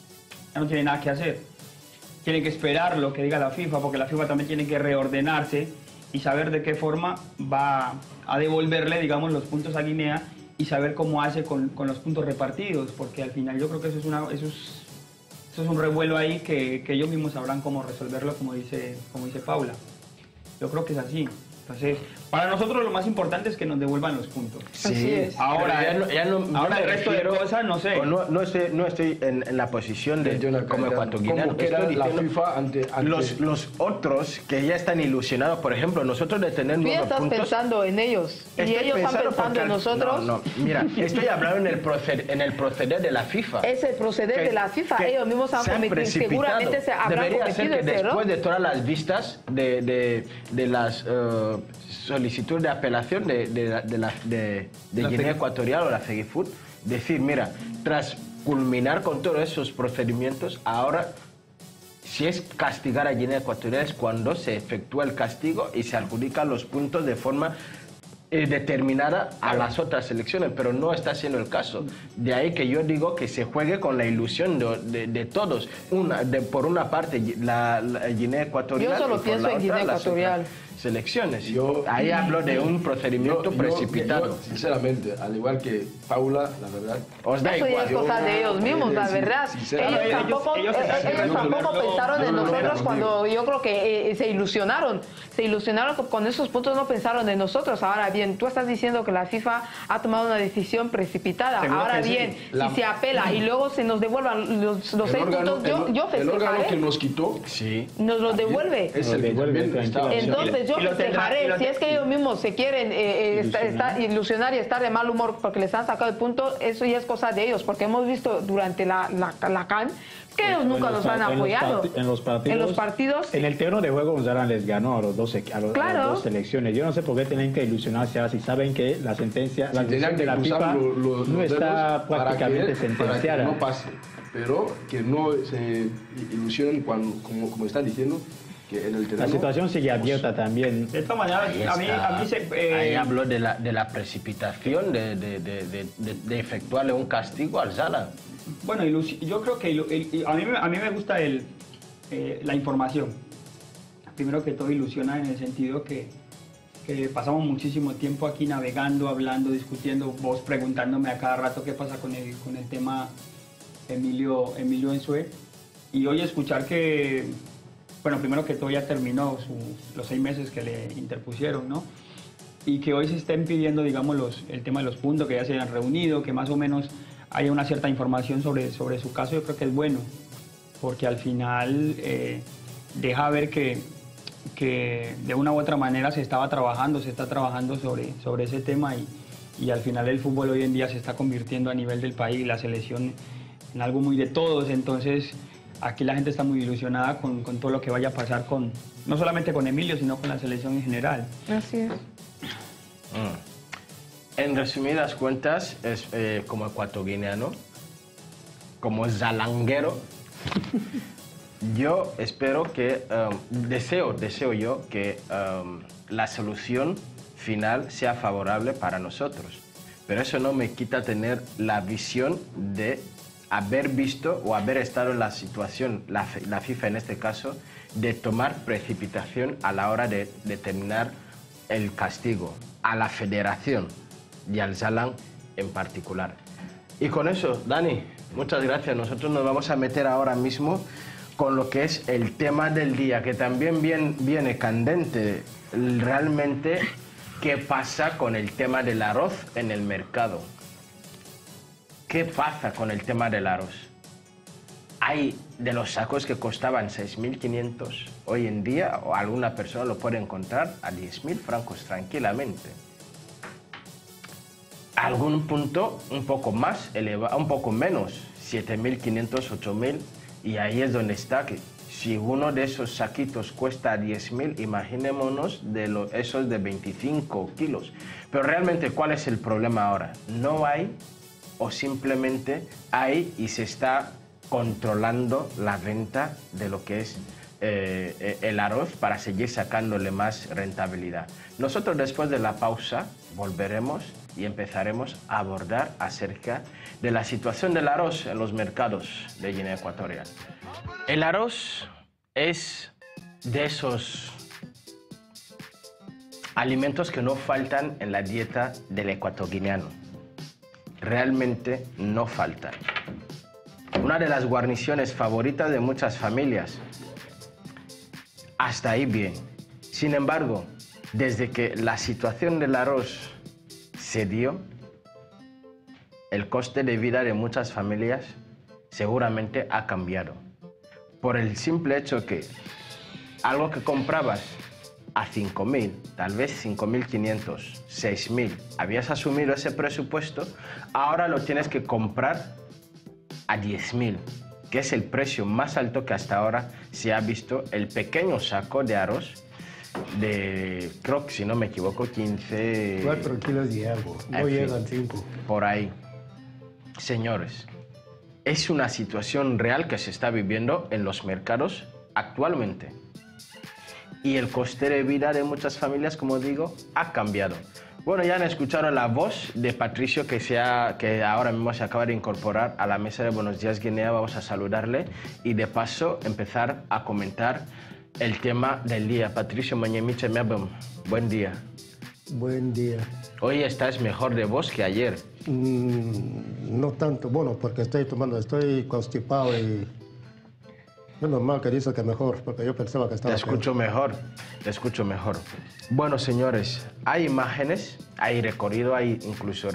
hacer. Tienen que esperar lo que diga la FIFA, porque la FIFA también tiene que reordenarse y saber de qué forma va a devolverle, digamos, los puntos a Guinea y saber cómo hace con los puntos repartidos, porque al final yo creo que eso es un revuelo ahí que ellos mismos sabrán cómo resolverlo, como dice Paula. Yo creo que es así. Entonces, para nosotros lo más importante es que nos devuelvan los puntos. Sí, ahora ahora el resto de cosas no sé. No estoy en la posición de como ecuatoguineano. ¿Cómo queda la FIFA ante... Los otros que ya están ilusionados, por ejemplo, nosotros de tener Tú ya 9 estás puntos... pensando en ellos y ellos están pensando en nosotros. No, mira, estoy hablando en el proceder de la FIFA. Es el proceder de la FIFA. Ellos mismos han cometido, seguramente se habrán Debería cometido ser que ese error. después de todas las vistas de las solicitudes de apelación de Guinea Ecuatorial o la FEGIFUT, decir, mira, tras culminar con todos esos procedimientos, ahora si es castigar a Guinea Ecuatorial es cuando se efectúa el castigo y se adjudican los puntos de forma determinada a las otras selecciones, pero no está siendo el caso. De ahí que yo digo que se juegue con la ilusión de todos. Por una parte, la Guinea Ecuatorial. Yo solo pienso en Guinea Ecuatorial. Selecciones. Ahí hablo de un procedimiento precipitado. Sinceramente, al igual que Paula, la verdad... Os da eso igual. ya es cosa de ellos mismos, la verdad. Ellos tampoco pensaron en nosotros cuando yo creo que se ilusionaron. Se ilusionaron con esos puntos, no pensaron en nosotros. Ahora bien, tú estás diciendo que la FIFA ha tomado una decisión precipitada. Ahora bien, si se apela y luego se nos devuelvan los 6 puntos, yo festejaré. El órgano que nos quitó, nos los devuelve. Es el que también está... Entonces yo festejaré. Si es que ellos mismos se quieren ilusionar y estar de mal humor porque les han sacado el punto, eso ya es cosa de ellos, porque hemos visto durante la CAN que ellos nunca nos han apoyado. En los partidos. En el terreno de juego, Zalan les ganó a las dos selecciones. Yo no sé por qué tienen que ilusionarse ahora si saben que la sentencia, la decisión de la FIFA no está prácticamente sentenciada. Para que no pase, pero que no se ilusionen como están diciendo. La situación sigue abierta también. De todas maneras, a mí ahí habló de la precipitación de efectuarle un castigo al Zalan. Bueno, yo creo que a mí me gusta la información. Primero que todo ilusiona en el sentido que pasamos muchísimo tiempo aquí navegando, hablando, discutiendo, vos preguntándome a cada rato qué pasa con el tema Emilio Ensue. Y hoy escuchar que, bueno, primero que todo ya terminó los 6 meses que le interpusieron, ¿no? Y que hoy se estén pidiendo, digamos, el tema de los puntos, que ya se hayan reunido, que más o menos haya una cierta información sobre su caso, yo creo que es bueno, porque al final deja ver que de una u otra manera se está trabajando sobre ese tema y al final el fútbol hoy en día se está convirtiendo a nivel del país, la selección, en algo muy de todos. Entonces aquí la gente está muy ilusionada con todo lo que vaya a pasar no solamente con Emilio, sino con la selección en general. Así es. En resumidas cuentas, es como ecuatoguineano, como zalanguero, yo espero que, deseo yo que la solución final sea favorable para nosotros. Pero eso no me quita tener la visión de haber visto o haber estado en la situación, la FIFA en este caso, de tomar precipitación a la hora de determinar el castigo a la federación y al Zalan en particular. Y con eso, Dani, muchas gracias. Nosotros nos vamos a meter ahora mismo con lo que es el tema del día, que también viene candente. Realmente, ¿qué pasa con el tema del arroz en el mercado? ¿Qué pasa con el tema del arroz? Hay de los sacos que costaban 6.500 hoy en día, o alguna persona lo puede encontrar a 10.000 francos tranquilamente. Algún punto un poco más elevado, un poco menos, 7.500, 8.000, y ahí es donde está que si uno de esos saquitos cuesta 10.000, imaginémonos esos de 25 kilos. Pero realmente, ¿cuál es el problema ahora? No hay, o simplemente hay y se está controlando la venta de lo que es el arroz para seguir sacándole más rentabilidad. Nosotros después de la pausa volveremos y empezaremos a abordar acerca de la situación del arroz en los mercados de Guinea Ecuatorial. El arroz es de esos alimentos que no faltan en la dieta del ecuatoguineano. Realmente no faltan. Una de las guarniciones favoritas de muchas familias. Hasta ahí bien. Sin embargo, desde que la situación del arroz se dio, el coste de vida de muchas familias seguramente ha cambiado. Por el simple hecho que algo que comprabas a 5.000, tal vez 5.500, 6.000, habías asumido ese presupuesto, ahora lo tienes que comprar a 10.000, que es el precio más alto que hasta ahora se ha visto. El pequeño saco de arroz de, creo que si no me equivoco, 15... 4 kilos de algo, no llegan 5. Por ahí. Señores, es una situación real que se está viviendo en los mercados actualmente. Y el coste de vida de muchas familias, como digo, ha cambiado. Bueno, ya han escuchado la voz de Patricio que ahora mismo se acaba de incorporar a la mesa de Buenos Días Guinea. Vamos a saludarle y de paso empezar a comentar el tema del día. Patricio Mañemiche Mebem, buen día. Buen día. Hoy estás mejor de voz que ayer. No tanto, bueno, porque estoy constipado y es normal que dice que mejor, porque yo pensaba que estaba Te escucho mejor. Bueno, señores, hay imágenes, hay recorrido, hay incluso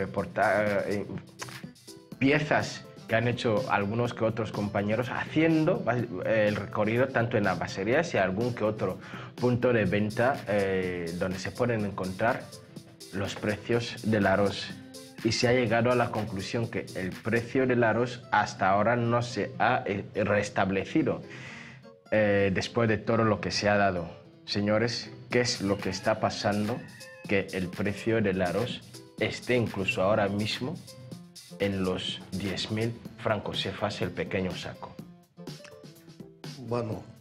piezas que han hecho algunos que otros compañeros haciendo el recorrido tanto en las baserías y algún que otro punto de venta donde se pueden encontrar los precios del arroz. Y se ha llegado a la conclusión que el precio del arroz hasta ahora no se ha restablecido después de todo lo que se ha dado. Señores, ¿qué es lo que está pasando? Que el precio del arroz esté incluso ahora mismo en los 10.000 francos cefas el pequeño saco. Bueno,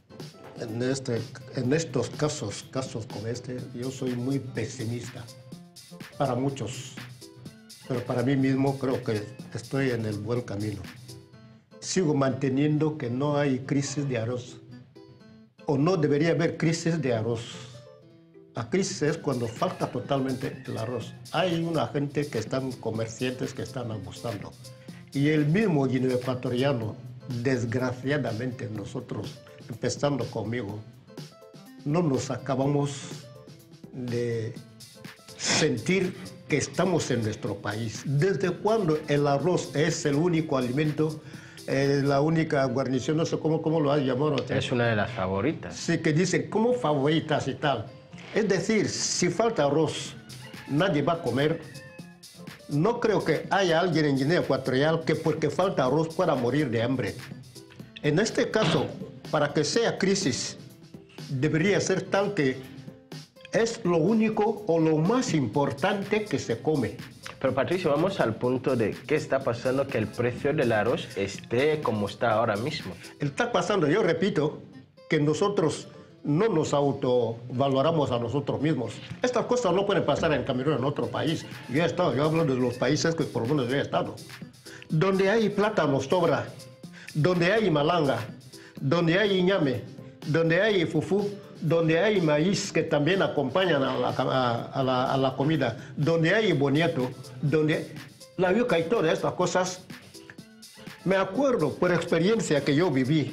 en estos casos como este, yo soy muy pesimista para muchos. Pero para mí mismo creo que estoy en el buen camino. Sigo manteniendo que no hay crisis de arroz, o no debería haber crisis de arroz. La crisis es cuando falta totalmente el arroz. Hay una gente que están, comerciantes que están abusando. Y el mismo guineo ecuatoriano, desgraciadamente nosotros, empezando conmigo, no nos acabamos de sentir que estamos en nuestro país. ¿Desde cuándo el arroz es el único alimento, la única guarnición? No sé cómo lo has llamado. Es una de las favoritas. Sí, que dicen como favoritas y tal. Es decir, si falta arroz, nadie va a comer. No creo que haya alguien en Guinea Ecuatorial que porque falta arroz pueda morir de hambre. En este caso, para que sea crisis, debería ser tal que es lo único o lo más importante que se come. Pero Patricio, vamos al punto de qué está pasando que el precio del arroz esté como está ahora mismo. Está pasando, yo repito, que nosotros no nos autovaloramos a nosotros mismos. Estas cosas no pueden pasar en Camerún, en otro país. Yo hablo de los países que por lo menos yo he estado. Donde hay plátano sobra, donde hay malanga, donde hay ñame, donde hay fufú, donde hay maíz que también acompañan a la comida, donde hay boniato, donde la yuca y todas estas cosas. Me acuerdo por experiencia que yo viví.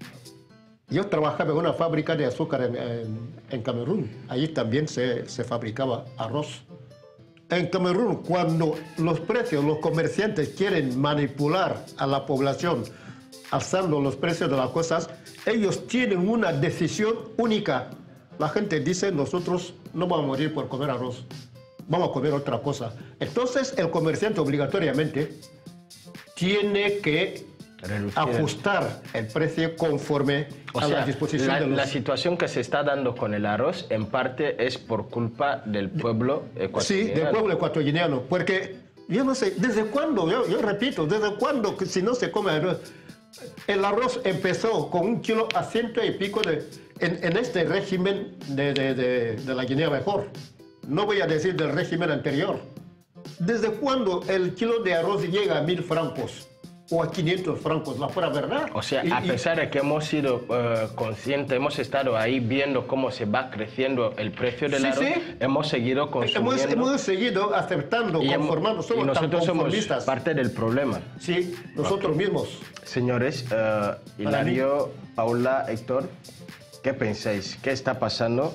Yo trabajaba en una fábrica de azúcar en Camerún. Allí también se fabricaba arroz. En Camerún, cuando los comerciantes quieren manipular a la población, alzando los precios de las cosas, ellos tienen una decisión única. La gente dice, nosotros no vamos a morir por comer arroz, vamos a comer otra cosa. Entonces, el comerciante obligatoriamente tiene que ajustar el precio conforme a la disposición de los... La situación que se está dando con el arroz, en parte, es por culpa del pueblo ecuatoriano. Sí, del pueblo ecuatoriano, porque yo no sé, ¿desde cuándo? Yo repito, ¿desde cuándo si no se come arroz? El arroz empezó con 1 kilo a 100 y pico en este régimen de la Guinea mejor. No voy a decir del régimen anterior. ¿Desde cuándo el kilo de arroz llega a 1.000 francos o a 500 francos? La pura verdad. O sea, a pesar de que hemos sido conscientes, hemos estado ahí viendo cómo se va creciendo el precio del arroz, hemos seguido consumiendo. Hemos seguido aceptando, conformando. Y nosotros somos parte del problema. Sí, nosotros mismos. Señores, Hilario, Paula, Héctor, ¿qué pensáis? ¿Qué está pasando?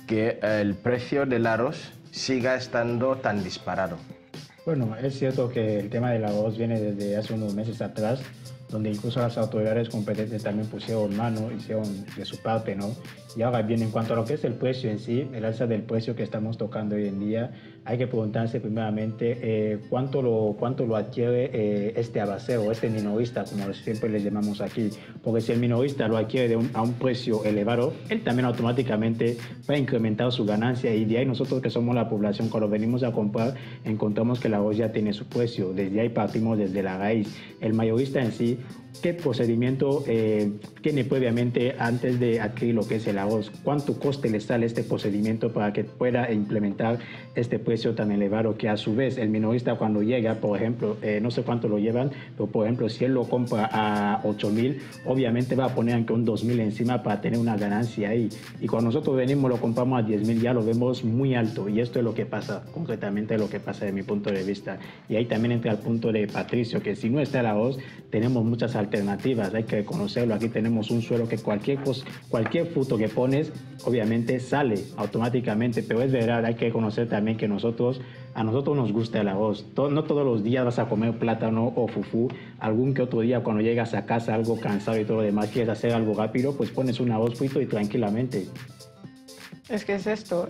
que el precio del arroz siga estando tan disparado? Bueno, es cierto que el tema del arroz viene desde hace unos meses atrás, donde incluso las autoridades competentes también pusieron mano, hicieron de su parte, ¿no? Y ahora bien, en cuanto a lo que es el precio en sí, el alza del precio que estamos tocando hoy en día, hay que preguntarse primeramente cuánto lo adquiere este abasero, este minorista, como siempre le llamamos aquí. Porque si el minorista lo adquiere a un precio elevado, él también automáticamente va a incrementar su ganancia, y de ahí nosotros, que somos la población, cuando venimos a comprar, encontramos que el arroz ya tiene su precio. Desde ahí partimos desde la raíz. El mayorista en sí, ¿qué procedimiento tiene previamente antes de adquirir lo que es el arroz? ¿Cuánto coste le sale este procedimiento para que pueda implementar este precio tan elevado? Que a su vez el minorista, cuando llega, por ejemplo, no sé cuánto lo llevan, pero por ejemplo, si él lo compra a 8,000, obviamente va a poner aunque un 2,000 encima para tener una ganancia ahí. Y cuando nosotros venimos, lo compramos a 10,000, ya lo vemos muy alto. Y esto es lo que pasa, concretamente lo que pasa de mi punto de vista. Y ahí también entra el punto de Patricio, que si no está el arroz, tenemos muchas alternativas, hay que reconocerlo. Aquí tenemos un suelo que cualquier fruto que pones, obviamente sale automáticamente, pero es verdad, hay que reconocer también que a nosotros nos gusta el arroz. No todos los días vas a comer plátano o fufú. Algún que otro día, cuando llegas a casa algo cansado y todo lo demás, quieres hacer algo rápido, pues pones un arroz frito y tranquilamente. Es que es esto.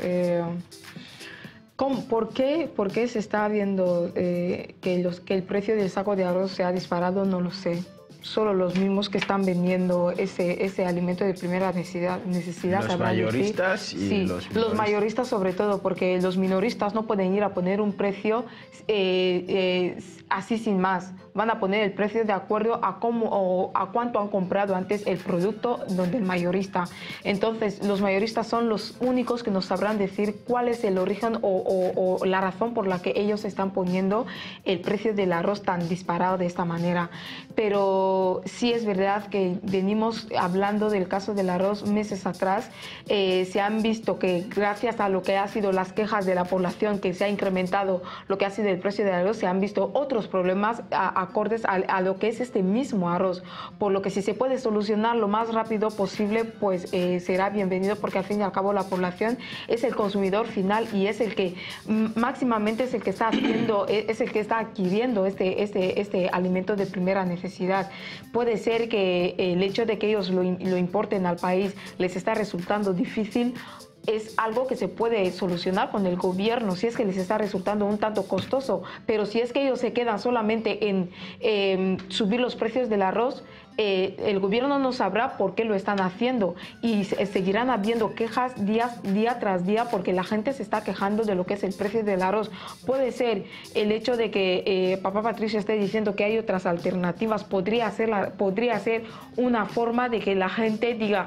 ¿Por qué se está viendo que el precio del saco de arroz se ha disparado? No lo sé. Solo los mismos que están vendiendo ese alimento de primera necesidad. Los mayoristas y los mayoristas sobre todo, porque los minoristas no pueden ir a poner un precio así sin más. Van a poner el precio de acuerdo a cuánto han comprado antes el producto donde el mayorista. Entonces, los mayoristas son los únicos que nos sabrán decir cuál es el origen o la razón por la que ellos están poniendo el precio del arroz tan disparado de esta manera. Pero sí es verdad que venimos hablando del caso del arroz meses atrás. Se han visto que gracias a lo que ha sido las quejas de la población, que se ha incrementado lo que ha sido el precio del arroz, se han visto otros problemas acordes a lo que es este mismo arroz, por lo que si se puede solucionar lo más rápido posible, pues será bienvenido, porque al fin y al cabo la población es el consumidor final y es el que máximamente es el que está haciendo, es el que está adquiriendo este alimento de primera necesidad. Puede ser que el hecho de que ellos lo importen al país les está resultando difícil. Es algo que se puede solucionar con el gobierno si es que les está resultando un tanto costoso, pero si es que ellos se quedan solamente en subir los precios del arroz, el gobierno no sabrá por qué lo están haciendo y seguirán habiendo quejas día tras día, porque la gente se está quejando de lo que es el precio del arroz. Puede ser el hecho de que papá Patricio esté diciendo que hay otras alternativas, podría ser una forma de que la gente diga,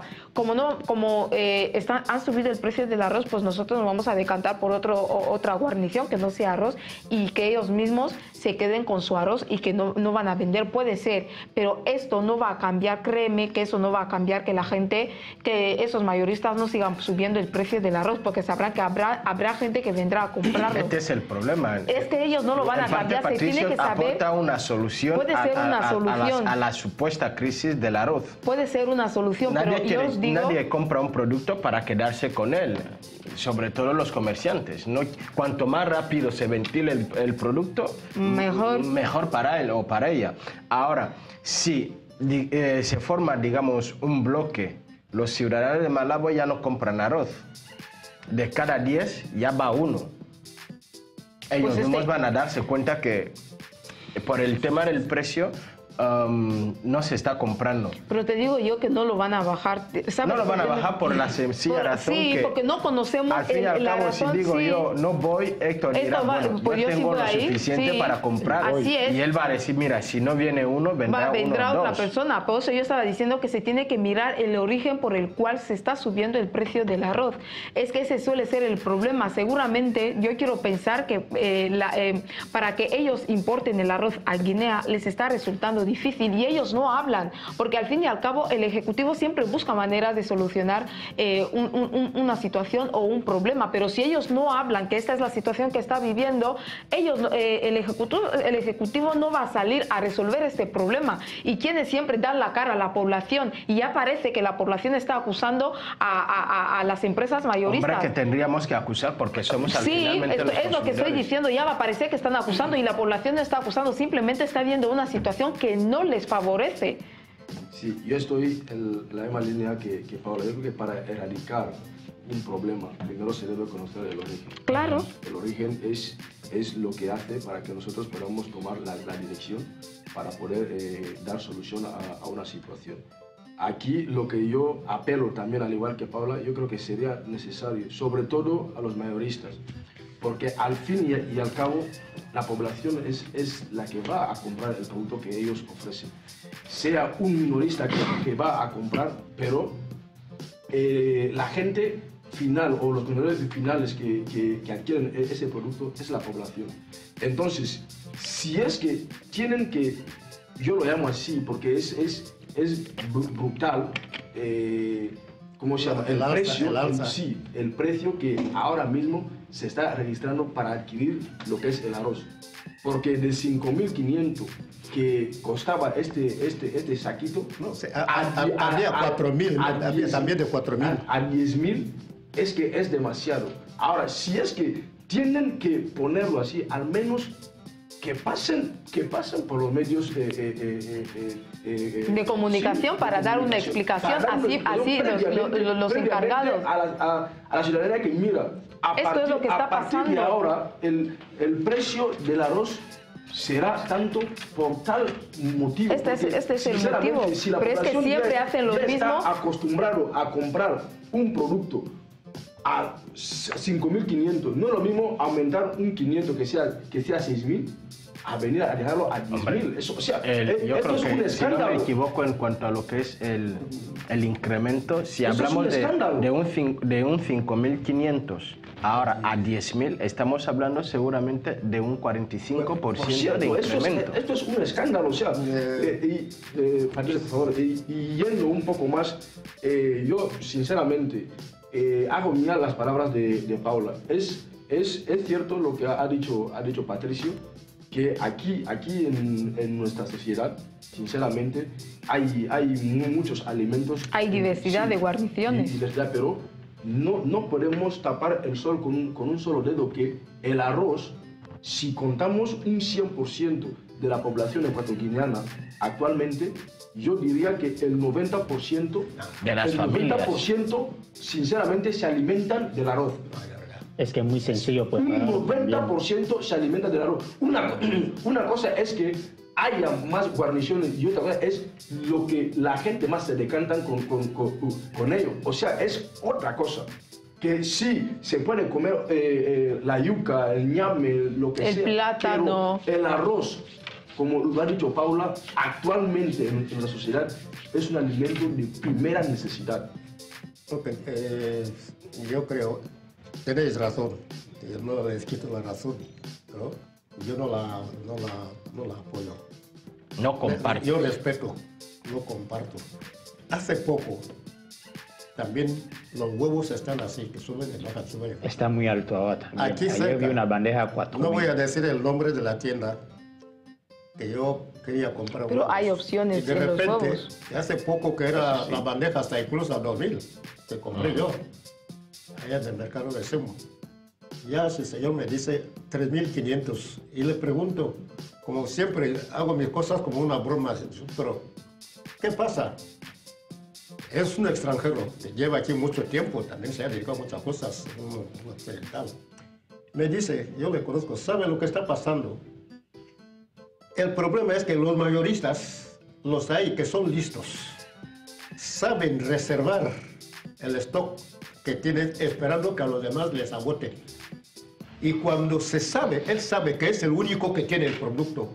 han subido el precio del arroz, pues nosotros nos vamos a decantar por otra guarnición que no sea arroz, y que ellos mismos se queden con su arroz y que no van a vender. Puede ser, pero esto no va a cambiar, créeme que eso no va a cambiar, que esos mayoristas no sigan subiendo el precio del arroz, porque sabrán que habrá gente que vendrá a comprarlo. Este es el problema. Es que ellos no lo van a cambiar, se tiene que saber. Aporta una solución, a la supuesta crisis del arroz. Puede ser una solución, pero yo os digo... Nadie compra un producto para quedarse con él, sobre todo los comerciantes. Cuanto más rápido se ventile el producto, mejor para él o para ella. Ahora, si se forma, digamos, un bloque, los ciudadanos de Malabo ya no compran arroz. De cada 10 ya va uno. Ellos mismos van a darse cuenta que por el tema del precio no se está comprando. Pero te digo yo que no lo van a bajar. No lo van a bajar por la sencilla razón que... porque no conocemos al fin y al cabo, si digo yo, no voy, Héctor dirá, bueno, yo tengo lo suficiente para comprar. Así es. Y él va a decir, mira, si no viene uno, vendrá otra persona. Por eso yo estaba diciendo que se tiene que mirar el origen por el cual se está subiendo el precio del arroz. Es que ese suele ser el problema. Seguramente, yo quiero pensar que para que ellos importen el arroz a Guinea les está resultando lo difícil y ellos no hablan, porque al fin y al cabo el Ejecutivo siempre busca maneras de solucionar una situación o un problema, pero si ellos no hablan que esta es la situación que está viviendo, el Ejecutivo no va a salir a resolver este problema. Y quienes siempre dan la cara a la población, y ya parece que la población está acusando a las empresas mayoristas. Hombre, que tendríamos que acusar porque somos al sí, finalmente los es lo que estoy diciendo, ya va a parecer que están acusando y la población no está acusando, simplemente está viendo una situación que no les favorece. Sí, yo estoy en la misma línea que Paula. Yo creo que para erradicar un problema, primero se debe conocer el origen. Claro. El origen es lo que hace para que nosotros podamos tomar la dirección para poder dar solución a una situación. Aquí lo que yo apelo también, al igual que Paula, yo creo que sería necesario, sobre todo a los mayoristas, porque al fin y al cabo la población es la que va a comprar el producto que ellos ofrecen. Sea un minorista que va a comprar, pero la gente final o los consumidores finales que adquieren ese producto es la población. Entonces, si es que tienen que, yo lo llamo así porque es brutal, ¿cómo se llama? El precio que ahora mismo se está registrando para adquirir lo que es el arroz. Porque de 5.500 que costaba este saquito, no, había 4.000, también de 4.000. A 10.000 es que es demasiado. Ahora, si es que tienen que ponerlo así, al menos que pasen por los medios de comunicación, sí, para dar una explicación, así los encargados. A la ciudadanía que mira, a partir de ahora el precio del arroz será tanto por tal motivo. Este es el motivo, si la pero es que siempre hacen lo mismo. Está acostumbrado a comprar un producto a 5.500, no es lo mismo aumentar un 500 que sea 6.000 a venir a dejarlo a 10.000. Eso, o sea, yo creo es que, un escándalo. si no me equivoco en cuanto a lo que es el incremento, si hablamos de un 5.500 ahora a 10.000, estamos hablando seguramente de un 45% de incremento. Esto es un escándalo, o sea, Patricia, por favor, y yendo un poco más, yo sinceramente hago mías las palabras de Paula. Es cierto lo que ha dicho Patricio, que aquí en nuestra sociedad, sinceramente, hay muchos alimentos. Hay diversidad de guarniciones. Diversidad, pero no podemos tapar el sol con un solo dedo, que el arroz, si contamos un 100% de la población ecuatoriana actualmente, yo diría que el 90% de las familias, 90% sinceramente se alimentan del arroz. Es que es muy sencillo, pues. Un 90% se alimenta del arroz. Una cosa es que haya más guarniciones y otra cosa es lo que la gente más se decantan con ello. O sea, es otra cosa. Que sí, se puede comer la yuca, el ñame, lo que sea. El plátano. Pero el arroz, como lo ha dicho Paula, actualmente en la sociedad es un alimento de primera necesidad. Okay, yo creo, tenéis razón, yo no les quito la razón, pero yo no la apoyo. No comparto. Yo respeto, no comparto. Hace poco, también los huevos están así, que suben y bajan, suben y bajan. Está muy alto ahora también. Aquí ayer vi una bandeja 4.000. No voy a decir el nombre de la tienda que yo quería comprar. Pero huevos. hay opciones y de en repente, los huevos. hace poco que era la bandeja hasta incluso a 2.000, que compré yo, allá en el mercado de Semo. Ya ese señor me dice 3.500 y le pregunto, como siempre hago mis cosas como una broma, pero ¿qué pasa? Es un extranjero, lleva aquí mucho tiempo, también se ha dedicado a muchas cosas, un occidental. Me dice, yo le conozco, ¿sabe lo que está pasando? El problema es que los mayoristas, los hay que son listos, saben reservar el stock que tienen esperando que a los demás les agote. Y cuando se sabe, él sabe que es el único que tiene el producto.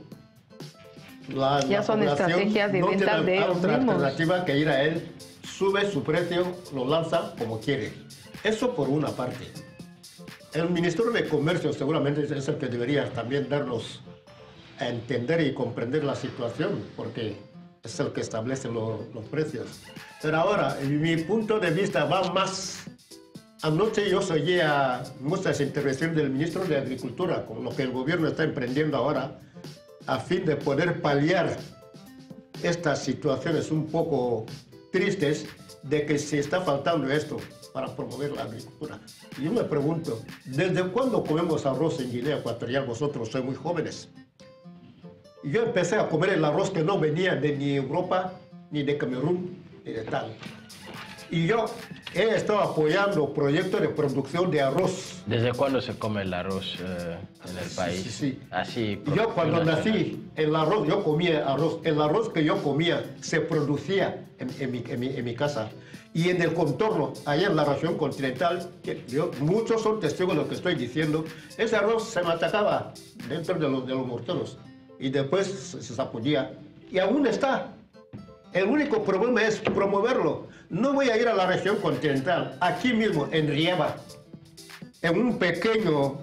Ya son estrategias de venta de ellos otra mismos. Alternativa que ir a él, sube su precio, lo lanza como quiere. Eso por una parte. El Ministerio de Comercio seguramente es el que debería también darnos a entender y comprender la situación, porque es el que establece los precios. Pero ahora, mi punto de vista va más. Anoche yo oía muchas intervenciones del ministro de Agricultura con lo que el gobierno está emprendiendo ahora a fin de poder paliar estas situaciones un poco tristes de que se está faltando esto para promover la agricultura. Y yo me pregunto, ¿desde cuándo comemos arroz en Guinea Ecuatorial? Vosotros sois muy jóvenes. Yo empecé a comer el arroz que no venía de ni Europa, ni de Camerún, ni de tal. Y yo he estado apoyando proyectos de producción de arroz. ¿Desde cuándo se come el arroz en el país? Sí. Así. Yo cuando nací, el arroz, yo comía arroz. El arroz que yo comía se producía en mi casa. Y en el contorno, allá en la región continental, muchos son testigos de lo que estoy diciendo, ese arroz se matacaba dentro de los morteros y después se sacudía. Y aún está. El único problema es promoverlo. No voy a ir a la región continental, aquí mismo, en Rieba, en un pequeño,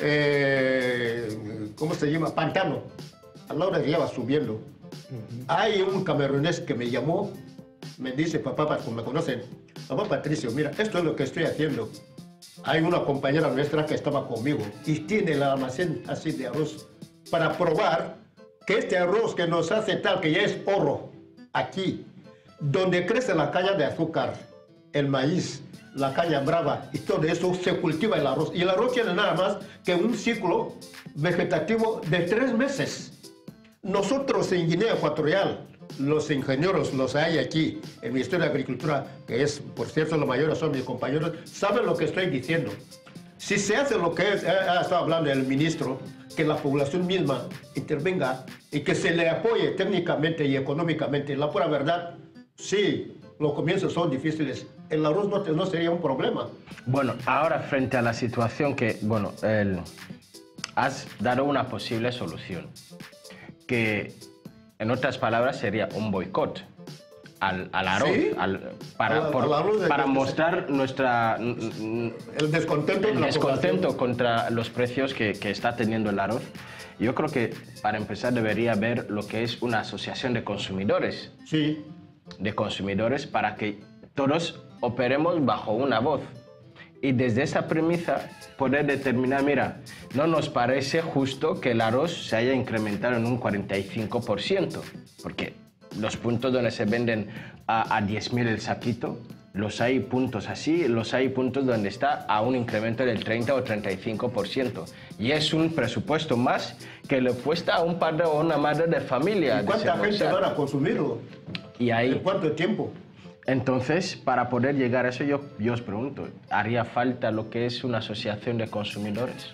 ¿cómo se llama? Pantano, al lado de Rieba, subiendo. Hay un camerunés que me llamó, me dice, papá, como me conocen, papá Patricio, mira, esto es lo que estoy haciendo. Hay una compañera nuestra que estaba conmigo y tiene el almacén así de arroz para probar que este arroz que nos hace tal, que ya es oro, aquí, donde crece la caña de azúcar, el maíz, la caña brava y todo eso, se cultiva el arroz. Y el arroz tiene nada más que un ciclo vegetativo de 3 meses. Nosotros en Guinea Ecuatorial, los ingenieros, los hay aquí, el Ministerio de Agricultura, que es, por cierto, los mayores son mis compañeros, saben lo que estoy diciendo. Si se hace lo que ha estado hablando el ministro, que la población misma intervenga y que se le apoye técnicamente y económicamente, la pura verdad, sí, los comienzos son difíciles. El arroz no sería un problema. Bueno, ahora frente a la situación que, bueno, has dado una posible solución, que en otras palabras sería un boicot al arroz, ¿Sí? para mostrar nuestra el descontento contra los precios que está teniendo el arroz. Yo creo que para empezar debería haber lo que es una asociación de consumidores. Sí. De consumidores para que todos operemos bajo una voz. Y desde esa premisa poder determinar, mira, no nos parece justo que el arroz se haya incrementado en un 45%, porque los puntos donde se venden a 10.000 el saquito, los hay puntos así, los hay puntos donde está a un incremento del 30 o 35%. Y es un presupuesto más que le cuesta a un padre o una madre de familia. ¿Y cuánta gente van a consumirlo? Y ahí, ¿en cuánto tiempo? Entonces, para poder llegar a eso, yo os pregunto, ¿haría falta lo que es una asociación de consumidores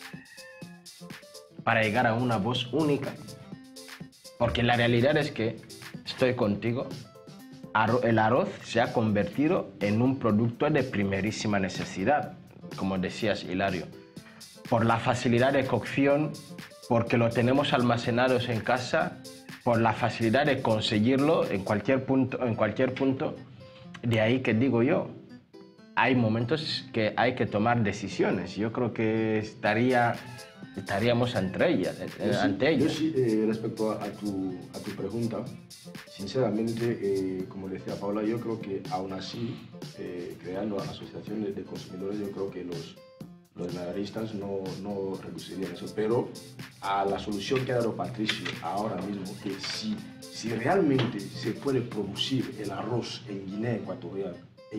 para llegar a una voz única? Porque la realidad es que, estoy contigo, el arroz se ha convertido en un producto de primerísima necesidad, como decías, Hilario, por la facilidad de cocción, porque lo tenemos almacenados en casa, por la facilidad de conseguirlo en cualquier punto. De ahí que digo yo, hay momentos que hay que tomar decisiones. Yo creo que estaríamos ante ellas. Yo sí, respecto a tu pregunta, sinceramente, como decía Paula, yo creo que aún así, creando asociaciones de consumidores, yo creo que los ganaderistas no reducirían eso, pero a la solución que ha dado Patricio ahora mismo, que si realmente se puede producir el arroz en Guinea Ecuatorial,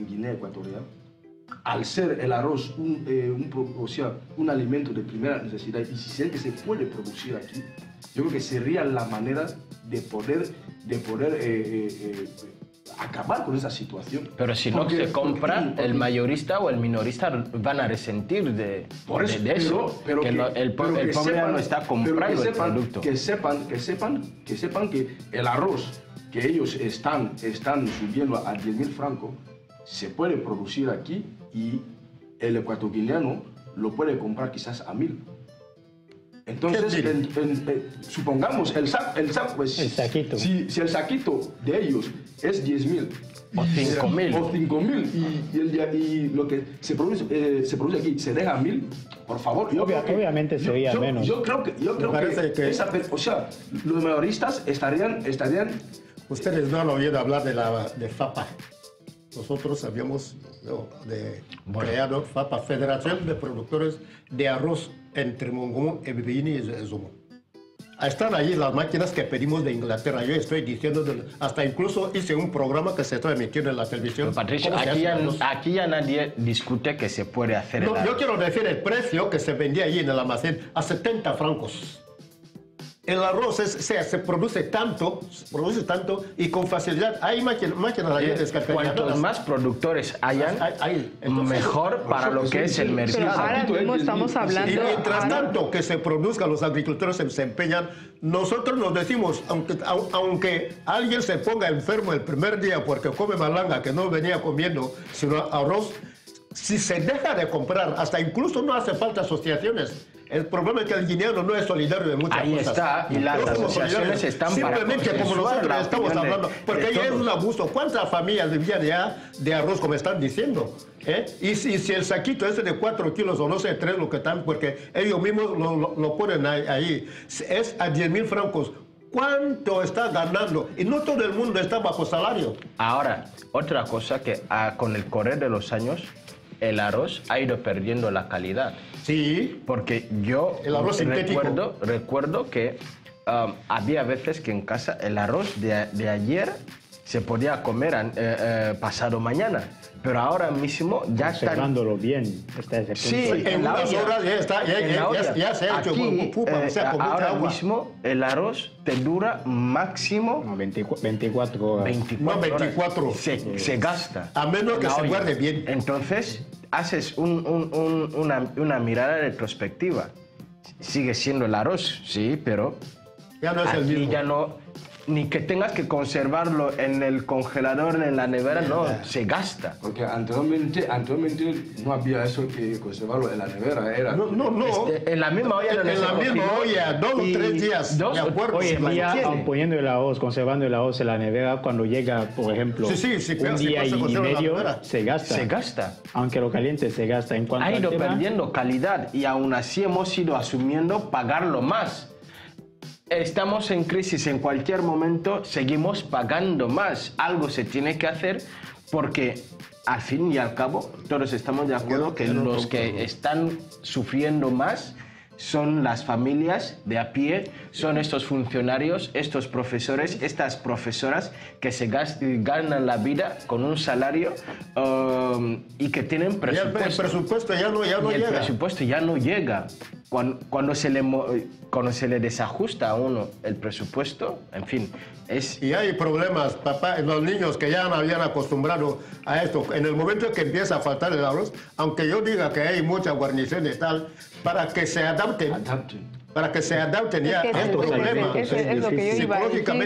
al ser el arroz un alimento de primera necesidad, y si es que se puede producir aquí, yo creo que sería la manera de poder acabar con esa situación. Pero si no se compra, el mayorista o el minorista van a resentir de eso. Pero el pueblo no está comprando el producto. Que sepan que el arroz que ellos están subiendo a 10.000 francos se puede producir aquí y el ecuatoguineano lo puede comprar quizás a 1.000. Entonces, supongamos, el saquito. Si el saquito de ellos es 10.000 o 5.000 o 5.000 y lo que se produce aquí se deja 1.000, por favor. Obviamente sería menos. Yo creo que o sea, los mayoristas estarían. Ustedes no han oído hablar de FAPA. Nosotros habíamos creado FAPA, Federación de Productores de Arroz entre Mongomo, Ebibini y Zumo. Están ahí las máquinas que pedimos de Inglaterra. Yo estoy diciendo, hasta incluso hice un programa que se está emitiendo en la televisión. Pero Patricio, aquí ya nadie discute que se puede hacer el arroz. Yo quiero decir el precio que se vendía allí en el almacén a 70 francos. El arroz se produce tanto y con facilidad. Hay máquinas ahí descargadas. Cuantos más productores hayan, mejor para lo que es el mercado. Pero ahora mismo estamos hablando... Y mientras tanto que se produzca, los agricultores se empeñan. Nosotros nos decimos, aunque alguien se ponga enfermo el primer día porque come malanga, que no venía comiendo sino arroz, si se deja de comprar, hasta incluso no hace falta asociaciones. El problema es que el guineano no es solidario de muchas cosas. Ahí está, y las asociaciones están simplemente para como nosotros estamos hablando, porque ya es un abuso. ¿Cuántas familias vivían ya de arroz, como están diciendo? Y si el saquito ese de 4 kilos o no sé, 3 lo que están, porque ellos mismos lo ponen ahí, es a 10.000 francos. ¿Cuánto está ganando? Y no todo el mundo está bajo salario. Ahora, otra cosa que con el correr de los años, el arroz ha ido perdiendo la calidad. Sí. Porque yo recuerdo que había veces que en casa el arroz de ayer se podía comer pasado mañana. Pero ahora mismo ya está... Observándolo bien. Sí, en unas horas ya se ha hecho pupa, o sea, con mucha ahora agua. mismo el arroz te dura máximo... 24 horas. 24. Se gasta. A menos que se guarde bien. Entonces, haces una mirada retrospectiva. Sigue siendo el arroz, sí, pero... Ya no es el mismo. Ya no... Ni que tengas que conservarlo en el congelador, en la nevera, no, se gasta. Porque anteriormente no había eso que conservarlo en la nevera, era... No. En la misma olla. En la misma olla, 2 o 3 días. Hoy en día, poniendo el arroz, conservando el arroz en la nevera, cuando llega, por ejemplo, un día y medio, se gasta. Se gasta. Aunque lo caliente, se gasta. En cuanto ha ido al tema, perdiendo calidad y aún así hemos ido asumiendo pagarlo más. Estamos en crisis, en cualquier momento seguimos pagando más. Algo se tiene que hacer porque al fin y al cabo todos estamos de acuerdo que los que están sufriendo más son las familias de a pie, son estos funcionarios, estos profesores, estas profesoras que se ganan la vida con un salario y que tienen presupuesto. El presupuesto ya no llega. El presupuesto ya no llega. Cuando se le desajusta a uno el presupuesto, en fin, es... Y hay problemas, papá, en los niños que ya no habían acostumbrado a esto. En el momento que empieza a faltar el arroz, aunque yo diga que hay mucha guarnición y tal, para que se adapten. Para que se adapten ya es problema. Es lo que yo iba a decir.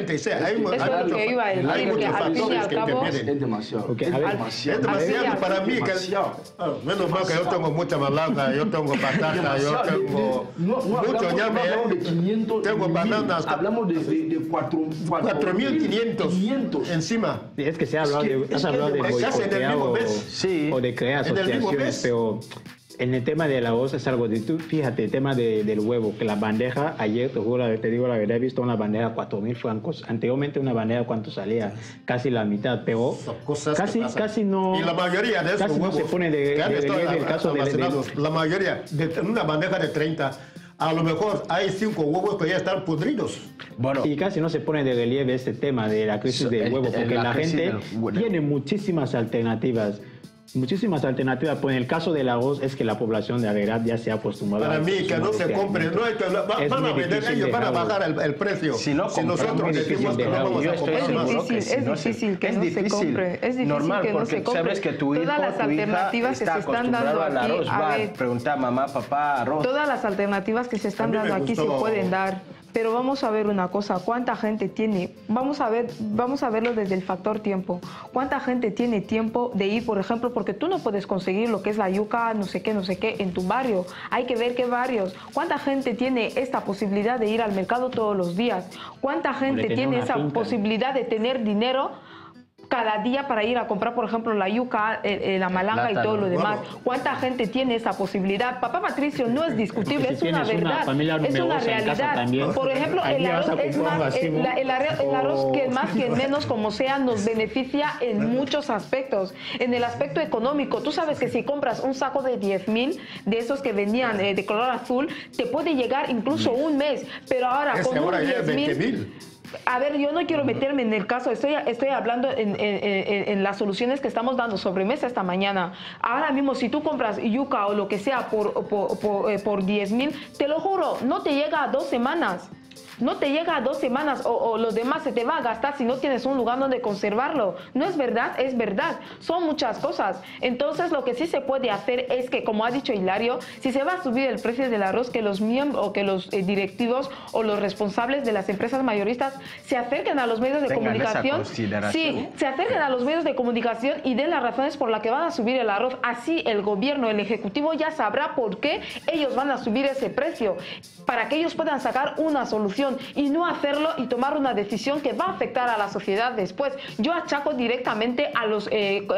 Hay muchos factores que intervienen. Es demasiado. Es demasiado para mí. Menos mal que yo tengo mucha malanga, yo tengo patata, yo tengo mucho ñame. Tengo bananas. Hablamos de 4.500 encima. Es que se ha hablado de boicotear o de crear asociaciones, pero... En el tema del arroz es algo de tú, fíjate, el tema del huevo, que la bandeja, ayer te digo la verdad, he visto una bandeja 4.000 francos. Anteriormente una bandeja, ¿cuánto salía? Casi la mitad, pero casi no... Y la mayoría de esos huevos no se pone de relieve el caso la mayoría, de una bandeja de 30, a lo mejor hay 5 huevos que ya están podridos. Bueno, y casi no se pone de relieve este tema de la crisis del huevo, porque la gente tiene muchísimas alternativas. Muchísimas alternativas, pues en el caso del arroz es que la población de verdad ya se ha acostumbrado. Para mí, que no se compre, no hay que, van a vender ellos, van a bajar el precio. Si nosotros decimos que no vamos a comprar más. Es difícil que no se compre. Es difícil normal, que no porque se compre. Sabes que tu hijo, todas las alternativas que se están dando al arroz, aquí, va a preguntar mamá, papá, arroz. Todas las alternativas que se están dando aquí se pueden dar. Pero vamos a ver una cosa, ¿cuánta gente tiene? Vamos a verlo desde el factor tiempo. ¿Cuánta gente tiene tiempo de ir, por ejemplo, porque tú no puedes conseguir lo que es la yuca, no sé qué, en tu barrio? Hay que ver qué barrios. ¿Cuánta gente tiene esta posibilidad de ir al mercado todos los días? ¿Cuánta gente tiene esa posibilidad de tener dinero cada día para ir a comprar, por ejemplo, la yuca, la malanga y todo lo demás? ¿Cuánta gente tiene esa posibilidad? Papá Patricio, no es discutible, es una verdad, es una realidad. Por ejemplo, el arroz que más que menos como sea nos beneficia en muchos aspectos. En el aspecto económico, tú sabes que si compras un saco de 10.000 de esos que venían de color azul, te puede llegar incluso un mes, pero ahora con un 10.000... A ver, yo no quiero meterme en el caso, estoy hablando en las soluciones que estamos dando sobre mesa esta mañana. Ahora mismo, si tú compras yuca o lo que sea por 10.000, te lo juro, no te llega a 2 semanas. No te llega a 2 semanas o lo demás se te va a gastar si no tienes un lugar donde conservarlo. No es verdad, es verdad. Son muchas cosas. Entonces, lo que sí se puede hacer es que, como ha dicho Hilario, si se va a subir el precio del arroz, que los miembros o que los directivos o los responsables de las empresas mayoristas se acerquen a los medios de comunicación. Sí, se acerquen a los medios de comunicación y den las razones por las que van a subir el arroz. Así el gobierno, el ejecutivo ya sabrá por qué ellos van a subir ese precio, para que ellos puedan sacar una solución y no hacerlo y tomar una decisión que va a afectar a la sociedad después. Yo achaco directamente a los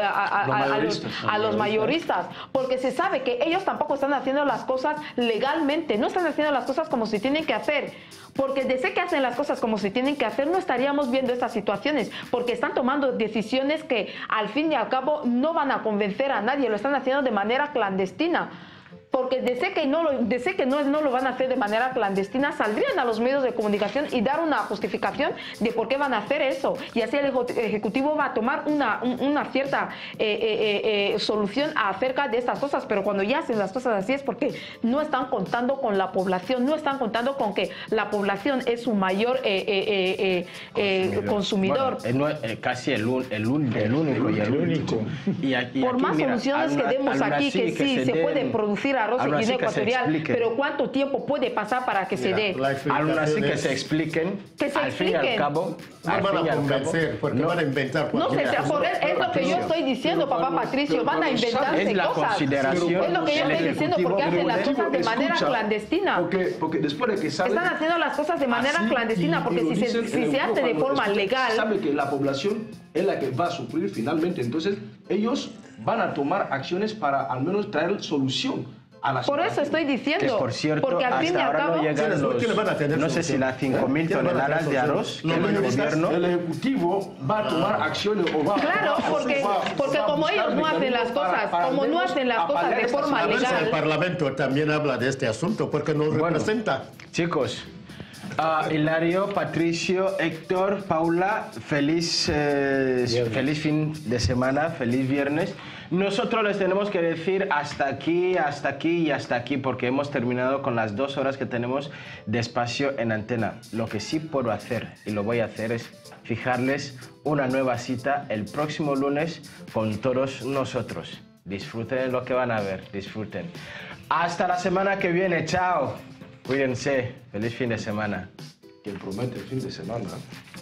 mayoristas, porque se sabe que ellos tampoco están haciendo las cosas legalmente, no están haciendo las cosas como se tienen que hacer. Porque desde que hacen las cosas como se tienen que hacer, no estaríamos viendo estas situaciones, porque están tomando decisiones que al fin y al cabo no van a convencer a nadie, lo están haciendo de manera clandestina. Porque desde que no lo van a hacer de manera clandestina, saldrían a los medios de comunicación y dar una justificación de por qué van a hacer eso. Y así el Ejecutivo va a tomar una cierta solución acerca de estas cosas. Pero cuando ya hacen las cosas así es porque no están contando con la población, no están contando con que la población es su mayor consumidor. Bueno, casi el único. Y aquí, por más mira, soluciones que demos aquí, que sí, se puede producir arroz en Guinea Ecuatorial, pero ¿cuánto tiempo puede pasar para que se dé? Aún así que se expliquen, al fin y al cabo, no van a convencer, porque van a inventar. No sé, es lo que yo estoy diciendo, papá Patricio, van a inventarse cosas. Es lo que yo estoy diciendo, porque hacen las cosas de manera clandestina. Porque después de que saben, están haciendo las cosas de manera clandestina, porque si se hace de forma legal, sabe que la población es la que va a sufrir finalmente. Entonces, ellos van a tomar acciones para al menos traer solución. Por eso estoy diciendo, que por cierto, porque al fin y al cabo, no llegan no sé si las 5.000 toneladas de arroz que el gobierno... El Ejecutivo va a tomar acciones o va claro, porque como ellos no hacen las cosas, como no hacen las cosas de forma legal. El Parlamento también habla de este asunto porque nos representa. Chicos, Hilario, Patricio, Héctor, Paula, feliz fin de semana, feliz viernes. Nosotros les tenemos que decir hasta aquí, hasta aquí y hasta aquí, porque hemos terminado con las 2 horas que tenemos de espacio en antena. Lo que sí puedo hacer, y lo voy a hacer, es fijarles una nueva cita el próximo lunes con todos nosotros. Disfruten lo que van a ver, disfruten. Hasta la semana que viene, chao. Cuídense, feliz fin de semana. Quien promete el fin de semana